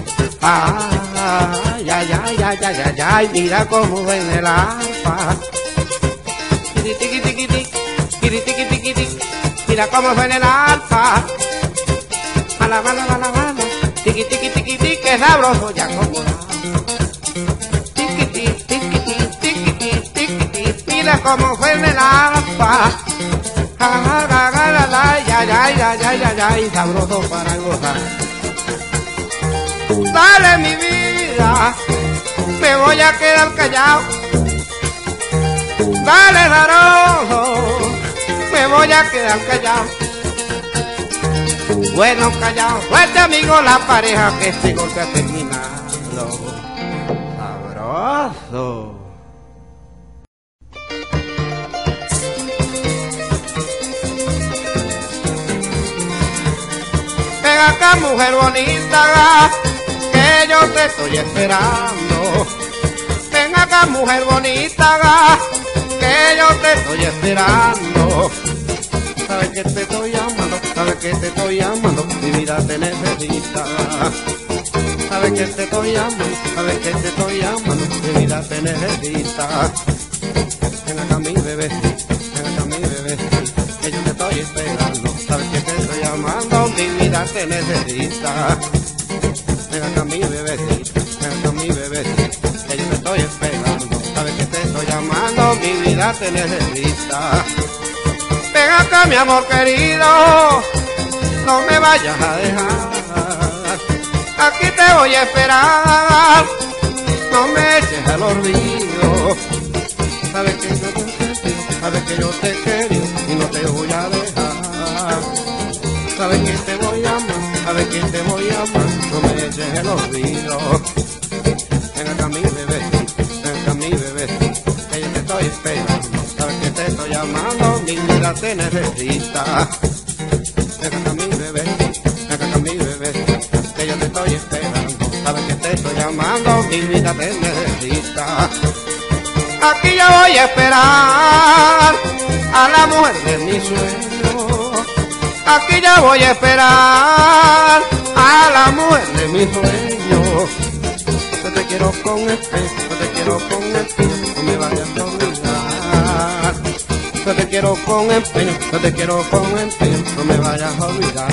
Ay, ay, ay, ay, ay, ay, ay, mira cómo suena el alma. Tiqui, tiqui, tiqui, tiqui. Tiqui, tiqui, tiqui, tiqui. Mira cómo suena el alfa. Mala, mala, mala, mala. Tiqui, tiqui, tiqui, tiqui, que sabroso ya como da. Tiqui, tiqui, tiqui, tiqui, tiqui, tiqui. Mira cómo suena el alfa. Ya, ya, ya, ya, ya, ya, y sabroso para gozar. Dale mi vida, me voy a quedar callado. Dale sabroso, me voy a quedar callado. Bueno, callado, fuerte amigo la pareja que este golpe ha terminado. Sabroso. Ven acá, mujer bonita, que yo te estoy esperando. Ven acá, mujer bonita, que yo te estoy esperando. Sabes que te estoy llamando, sabes que te estoy llamando, mi vida te necesita. Sabes que te estoy llamando, sabes que te estoy llamando, mi vida te necesita. Ven acá mi bebé, ven acá mi bebé, que yo te estoy esperando. Sabes que te estoy llamando, mi vida te necesita. Ven acá mi bebé, ven acá mi bebé, que yo te estoy esperando. Sabes que vida te necesita. Ven acá, mi amor querido, no me vayas a dejar. Aquí te voy a esperar, no me eches al olvido. Sabes que yo te quiero, sabes que yo te quiero y no te voy a dejar. Sabes que te voy a amar, sabes que te voy a amar, no me eches el olvido. Ven acá mi bebé, ven acá mi bebé, que yo te estoy esperando. Sabes que te estoy llamando, mi vida te necesita. Ven acá mi bebé, ven acá mi bebé, que yo te estoy esperando. Sabes que te estoy llamando, mi vida te necesita. Aquí yo voy a esperar a la mujer de mi sueño. Aquí yo voy a esperar a la mujer de mi sueño. Yo te quiero con empeño, yo te quiero con empeño, no me vayas a olvidar. Yo te quiero con empeño, yo te quiero con empeño, no me vayas a olvidar.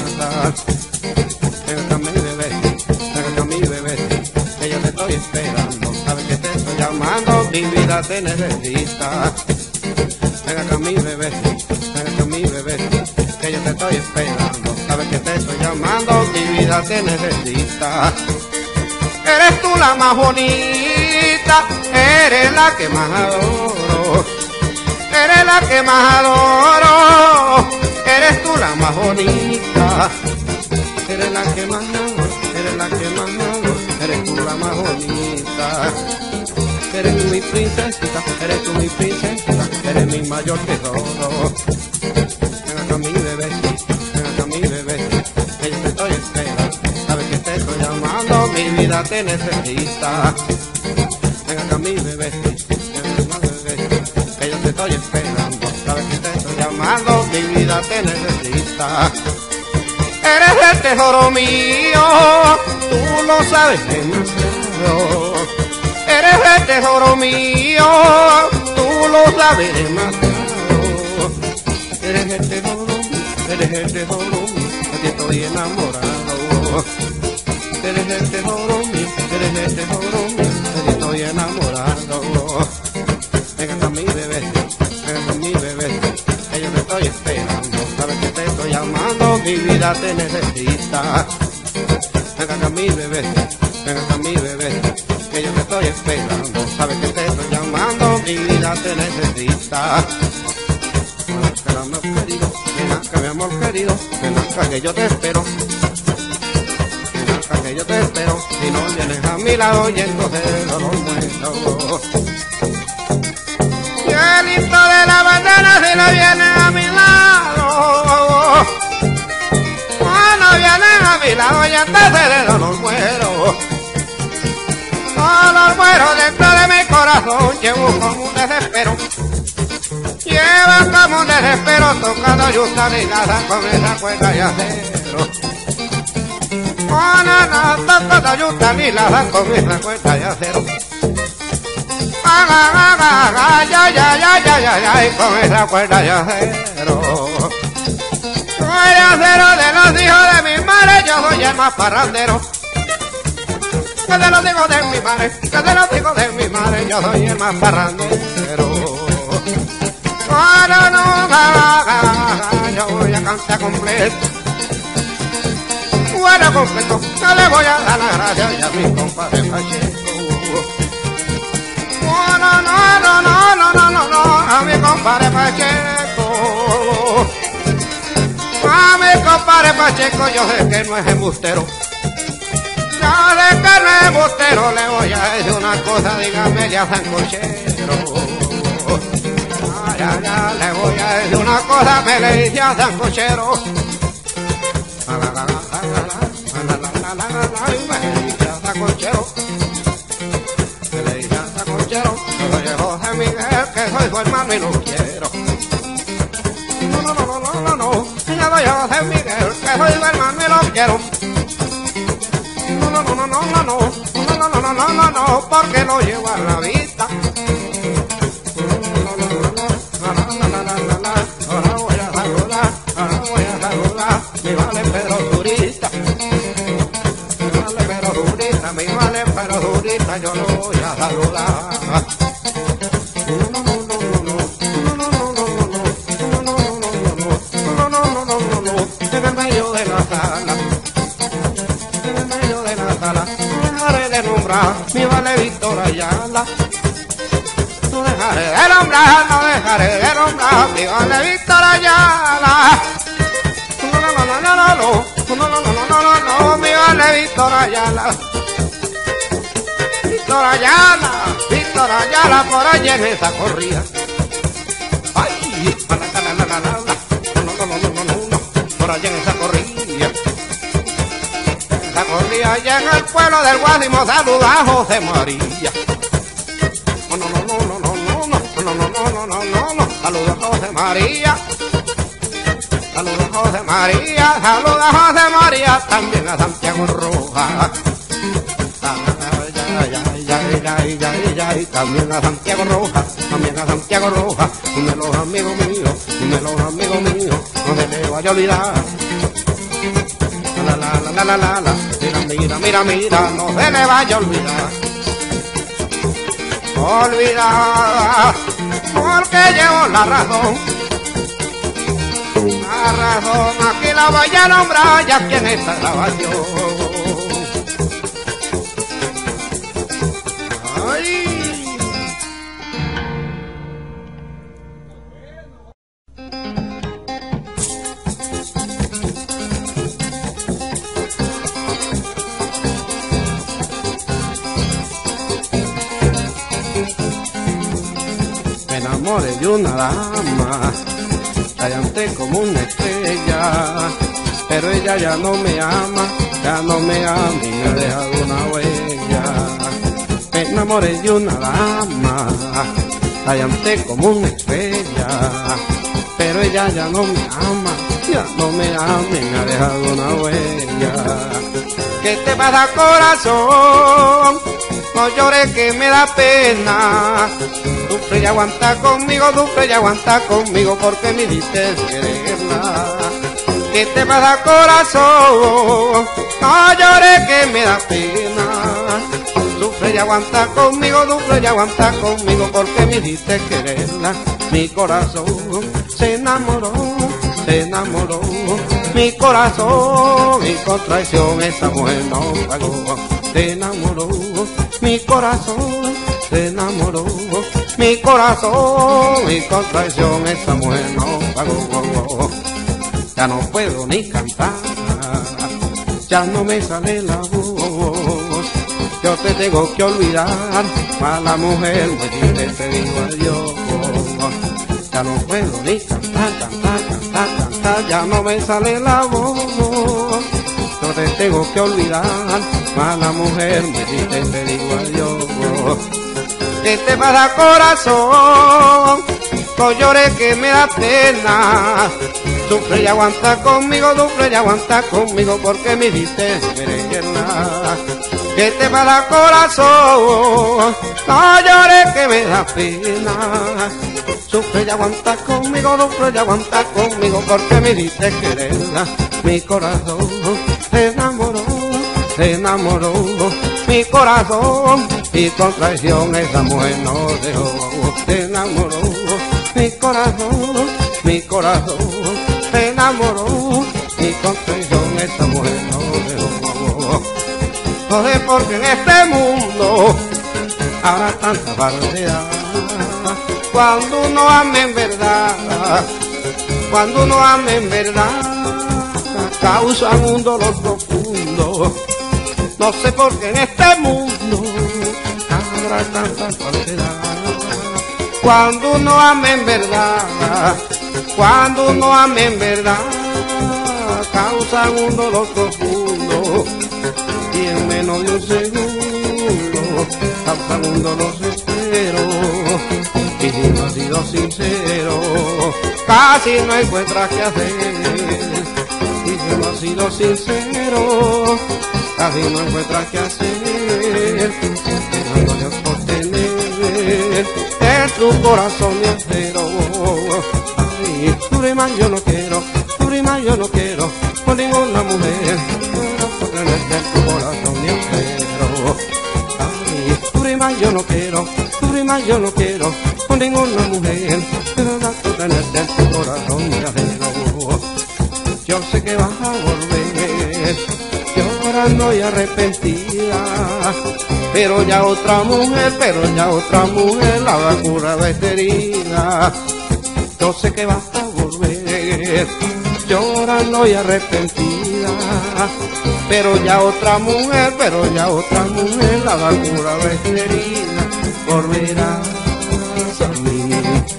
Ven acá mi bebé, ven acá mi bebé, que yo te estoy esperando. Sabes que te estoy llamando, mi vida te necesita. Ven acá mi bebé, ven acá mi bebé, que yo te estoy esperando. Sabes que te estoy llamando, mi vida te necesita. Eres tú la más bonita, eres la que más adoro. Eres la que más adoro, eres tú la más bonita. Eres la que más adoro, eres la que más adoro, eres tú la más bonita. Eres tú mi princesita, eres tú mi princesita, eres mi mayor tesoro. Ven acá mi bebé, ven acá mi bebé, que yo te estoy esperando. Sabes que te estoy llamando, mi vida te necesita. Ven acá mi bebé, ven acá bebé, que yo te estoy esperando. Sabes que te estoy llamando, mi vida te necesita. Eres el tesoro mío, tú lo sabes demasiado. Eres el tesoro mío, tú lo sabes demasiado. Eres el tesoro mío, eres el tesoro mío, de ti estoy enamorado. Eres el tesoro mío, eres el tesoro mío, de ti estoy enamorado. Ven acá mi bebé, ven acá mi bebé, que yo te estoy esperando. Sabes que te estoy llamando, mi vida te necesita. Ven acá mi bebé, ven acá mi bebé, que yo te estoy esperando. Sabes que te estoy llamando, mi vida te necesita. Ven acá mi amor querido, ven acá mi amor querido, ven acá que yo te espero. Ven acá que yo te espero, si no vienes a mi lado y entonces no lo muero. Y el hito de la bandera si no viene a mi lado, cuando vienen a mi lado y entonces de dolor muero. Dolor muero dentro de mi corazón, llevo como un desespero. Lleva como un desespero tocando yusta ligada con esa cuerda de acero. Oh, no, no, tocando yusta ligada con esa cuerda de acero. Ay, ay, ay, ay, ay, ay, ay, con esa cuerda de acero. Soy acero de los hijos de mi madre, yo soy el más parrandero. Que de los hijos de mi madre, que de los hijos de mi madre, yo soy el más parrandero. Ahora no, yo voy a cantar completo. Bueno, completo, yo le voy a dar las gracias a mi compadre Pacheco. No, no, no, no, no, no, no, no, no, a mi compadre Pacheco. A mi compadre Pacheco yo sé que no es embustero. Yo sé que no es embustero, le voy a decir una cosa, dígame a sancochero. Ay, ay, ay, le voy a decir una cosa, me le dice a sancochero. La, la, la, la, la, la, la, la, la, la, la, y me le dice a sancochero. Me le dice a sancochero, yo soy el José Miguel, que soy su hermano y lo quiero. No, no, no, no, no, no, no, yo soy José Miguel, que soy su hermano y lo quiero. No, no, no, no, no, no, no, no, no, no, no, no, no, porque lo llevo a la vista. Ahora voy a saludar, ahora voy a saludar, mi vale pero turista. Mi vale pero turista, mi vale pero turista, yo lo voy a saludar. No, no, no, no, no, nombrar, mi vale Víctor Ayala. No dejaré de nombrar, no dejaré de nombrar, mi vale Víctor Ayala. No, no, no, no, no, no, no, no, no, no, no, no, mi vale Víctor Ayala. Víctor Ayala, Víctor Ayala, por allá en esa corrida. Ay, la, la, la, la, la, la. No, no, no, no, no, no, no, por allá en esa corrida. Esa corrida allá en el pueblo del Guásimo, saluda a José María. No, no, no, no, no, no, no, no, no, no, no, no, no, no, saluda a José María. Saluda a José María, saluda a José María, también a Santiago Roja. También a Santiago Roja, también a Santiago Roja, uno de los amigos míos, uno de los amigos míos, no se le vaya a olvidar. La la la la la la la, mira, mira, mira, mira, no se le vaya a olvidar. Olvidar, porque llevo la razón. La razón, aquí la voy a nombrar ya aquí en esta grabación. Me enamoré de una dama, radiante como una estrella, pero ella ya no me ama, ya no me ama y me ha dejado una huella. Me enamoré de una dama, radiante como una estrella, pero ella ya no me ama, ya no me ama y me ha dejado una huella. ¿Qué te pasa, corazón? No llores que me da pena. Sufre y aguanta conmigo, sufre y aguanta conmigo porque me diste quererla. ¿Qué te pasa, corazón? No llores que me da pena. Sufre y aguanta conmigo, sufre y aguanta conmigo porque me diste quererla. Mi corazón se enamoró, se enamoró. Mi corazón y con traición esta mujer no pagó. Se enamoró, mi corazón se enamoró. Mi corazón y con traición esta mujer no pagó. Ya no puedo ni cantar, ya no me sale la voz. Yo te tengo que olvidar, mala mujer, me te digo adiós. Ya no puedo ni cantar, cantar, cantar, cantar, ya no me sale la voz. Yo te tengo que olvidar, mala mujer, me dijiste te digo adiós. ¿Qué te pasa, corazón? No llores que me da pena. Sufre y aguanta conmigo, sufre y aguanta conmigo porque me diste quererla. ¿Qué te pasa, corazón? No llores que me da pena. Sufre y aguanta conmigo, sufre y aguanta conmigo porque me diste quererla. Mi corazón se enamoró, se enamoró. Mi corazón y con traición esa mujer no dejó. Se enamoró, mi corazón, mi corazón se enamoró y con traición esa mujer no dejó. No sé por qué en este mundo habrá tanta barbaridad. Cuando uno ama en verdad, cuando uno ama en verdad, causan un dolor profundo. No sé por qué en este mundo habrá tanta falsedad. Cuando uno ama en verdad, cuando uno ama en verdad, causan un dolor profundo. Y en menos de un segundo causan un dolor sincero. Y si no has sido sincero, casi no encuentras qué hacer. Y si no has sido sincero, casi no encuentras qué hacer. Esperando a Dios por tener en tu corazón mi acero. Ay, sufrir más yo no quiero, sufrir más yo no quiero por ninguna mujer. Por tenerte en tu corazón mi acero. Ay, sufrir más yo no quiero, sufrir más yo no quiero por ninguna mujer. Por tenerte en tu corazón mi acero. Yo sé que vas a volver llorando y arrepentida, pero ya otra mujer, pero ya otra mujer la va a curar de esta herida. Yo sé que vas a volver, llorando y arrepentida, pero ya otra mujer, pero ya otra mujer la va a curar de esta herida. Volverás a mí,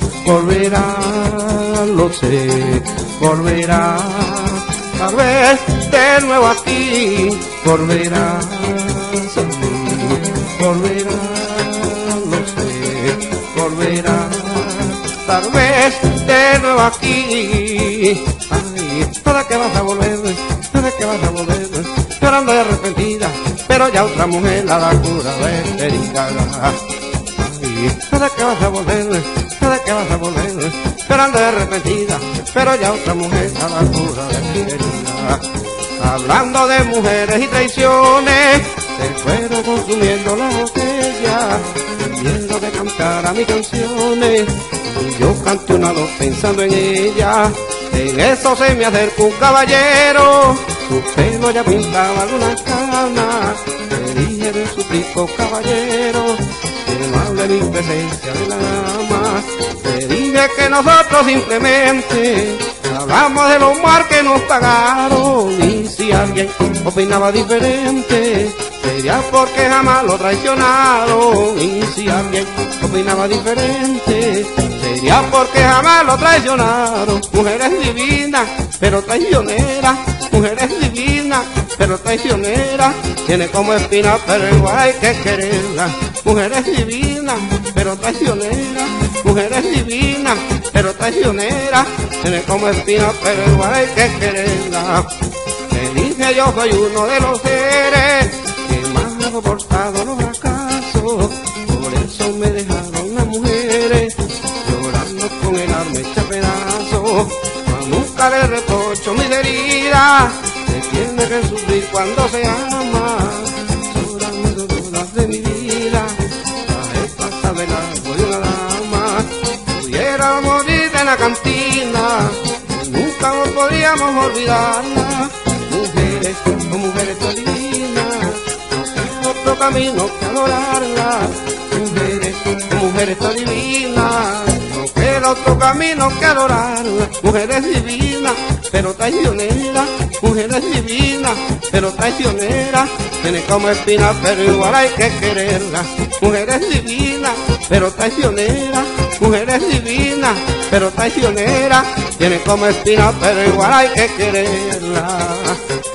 volverás, lo sé, volverás, tal vez de nuevo aquí, volverás a mí, volverás, lo sé, volverás, tal vez de nuevo aquí. Ay, ¿para qué vas a volver? ¿Para qué vas a volver? Llorando y arrepentida, pero ya otra mujer la da cura de esta herida. Ay, ¿para qué vas a volver? ¿Para qué vas a volver? Llorando y arrepentida, pero ya otra mujer la da cura de esta herida. Hablando de mujeres y traiciones, se fueron consumiendo la botella, miedo de cantar a mis canciones, y yo canté una dos pensando en ella. En eso se me acercó un caballero, su pelo ya pintaba algunas canas. Le dije, le suplico, caballero, que no hable de mi presencia de la dama. Le dije que nosotros simplemente hablamos de los mal que nos pagaron, y si alguien opinaba diferente sería porque jamás lo traicionaron. Y si alguien opinaba diferente sería porque jamás lo traicionaron. Mujeres divinas, pero traicioneras, mujeres divinas, pero traicioneras, tiene como espina, pero igual hay que quererla. Mujeres divinas, pero traicioneras, mujeres divinas, pero traicioneras, tiene como espina, pero igual hay que quererla. Me dije, yo soy uno de los seres que más ha soportado los fracasos, por eso me dejaron las mujeres llorando con el alma hecha pedazos. Mas nunca le reprocho mis heridas, se tiene que sufrir cuando se ama. Llorando dudas de mi vida, la he pasado de largo de una dama. Pudiera morir en la cantina, nunca nos podríamos olvidarla. Mujeres, son mujeres tan divinas, no tengo otro camino que adorarla. Mujeres, son mujeres tan divinas, no queda otro camino que adorarla. Mujeres divinas, pero traicioneras, mujeres divinas, pero traicioneras, tiene como espina, pero igual hay que quererla. Mujeres divinas, pero traicioneras, mujeres divinas, pero traicioneras, tiene como espina, pero igual hay que quererla.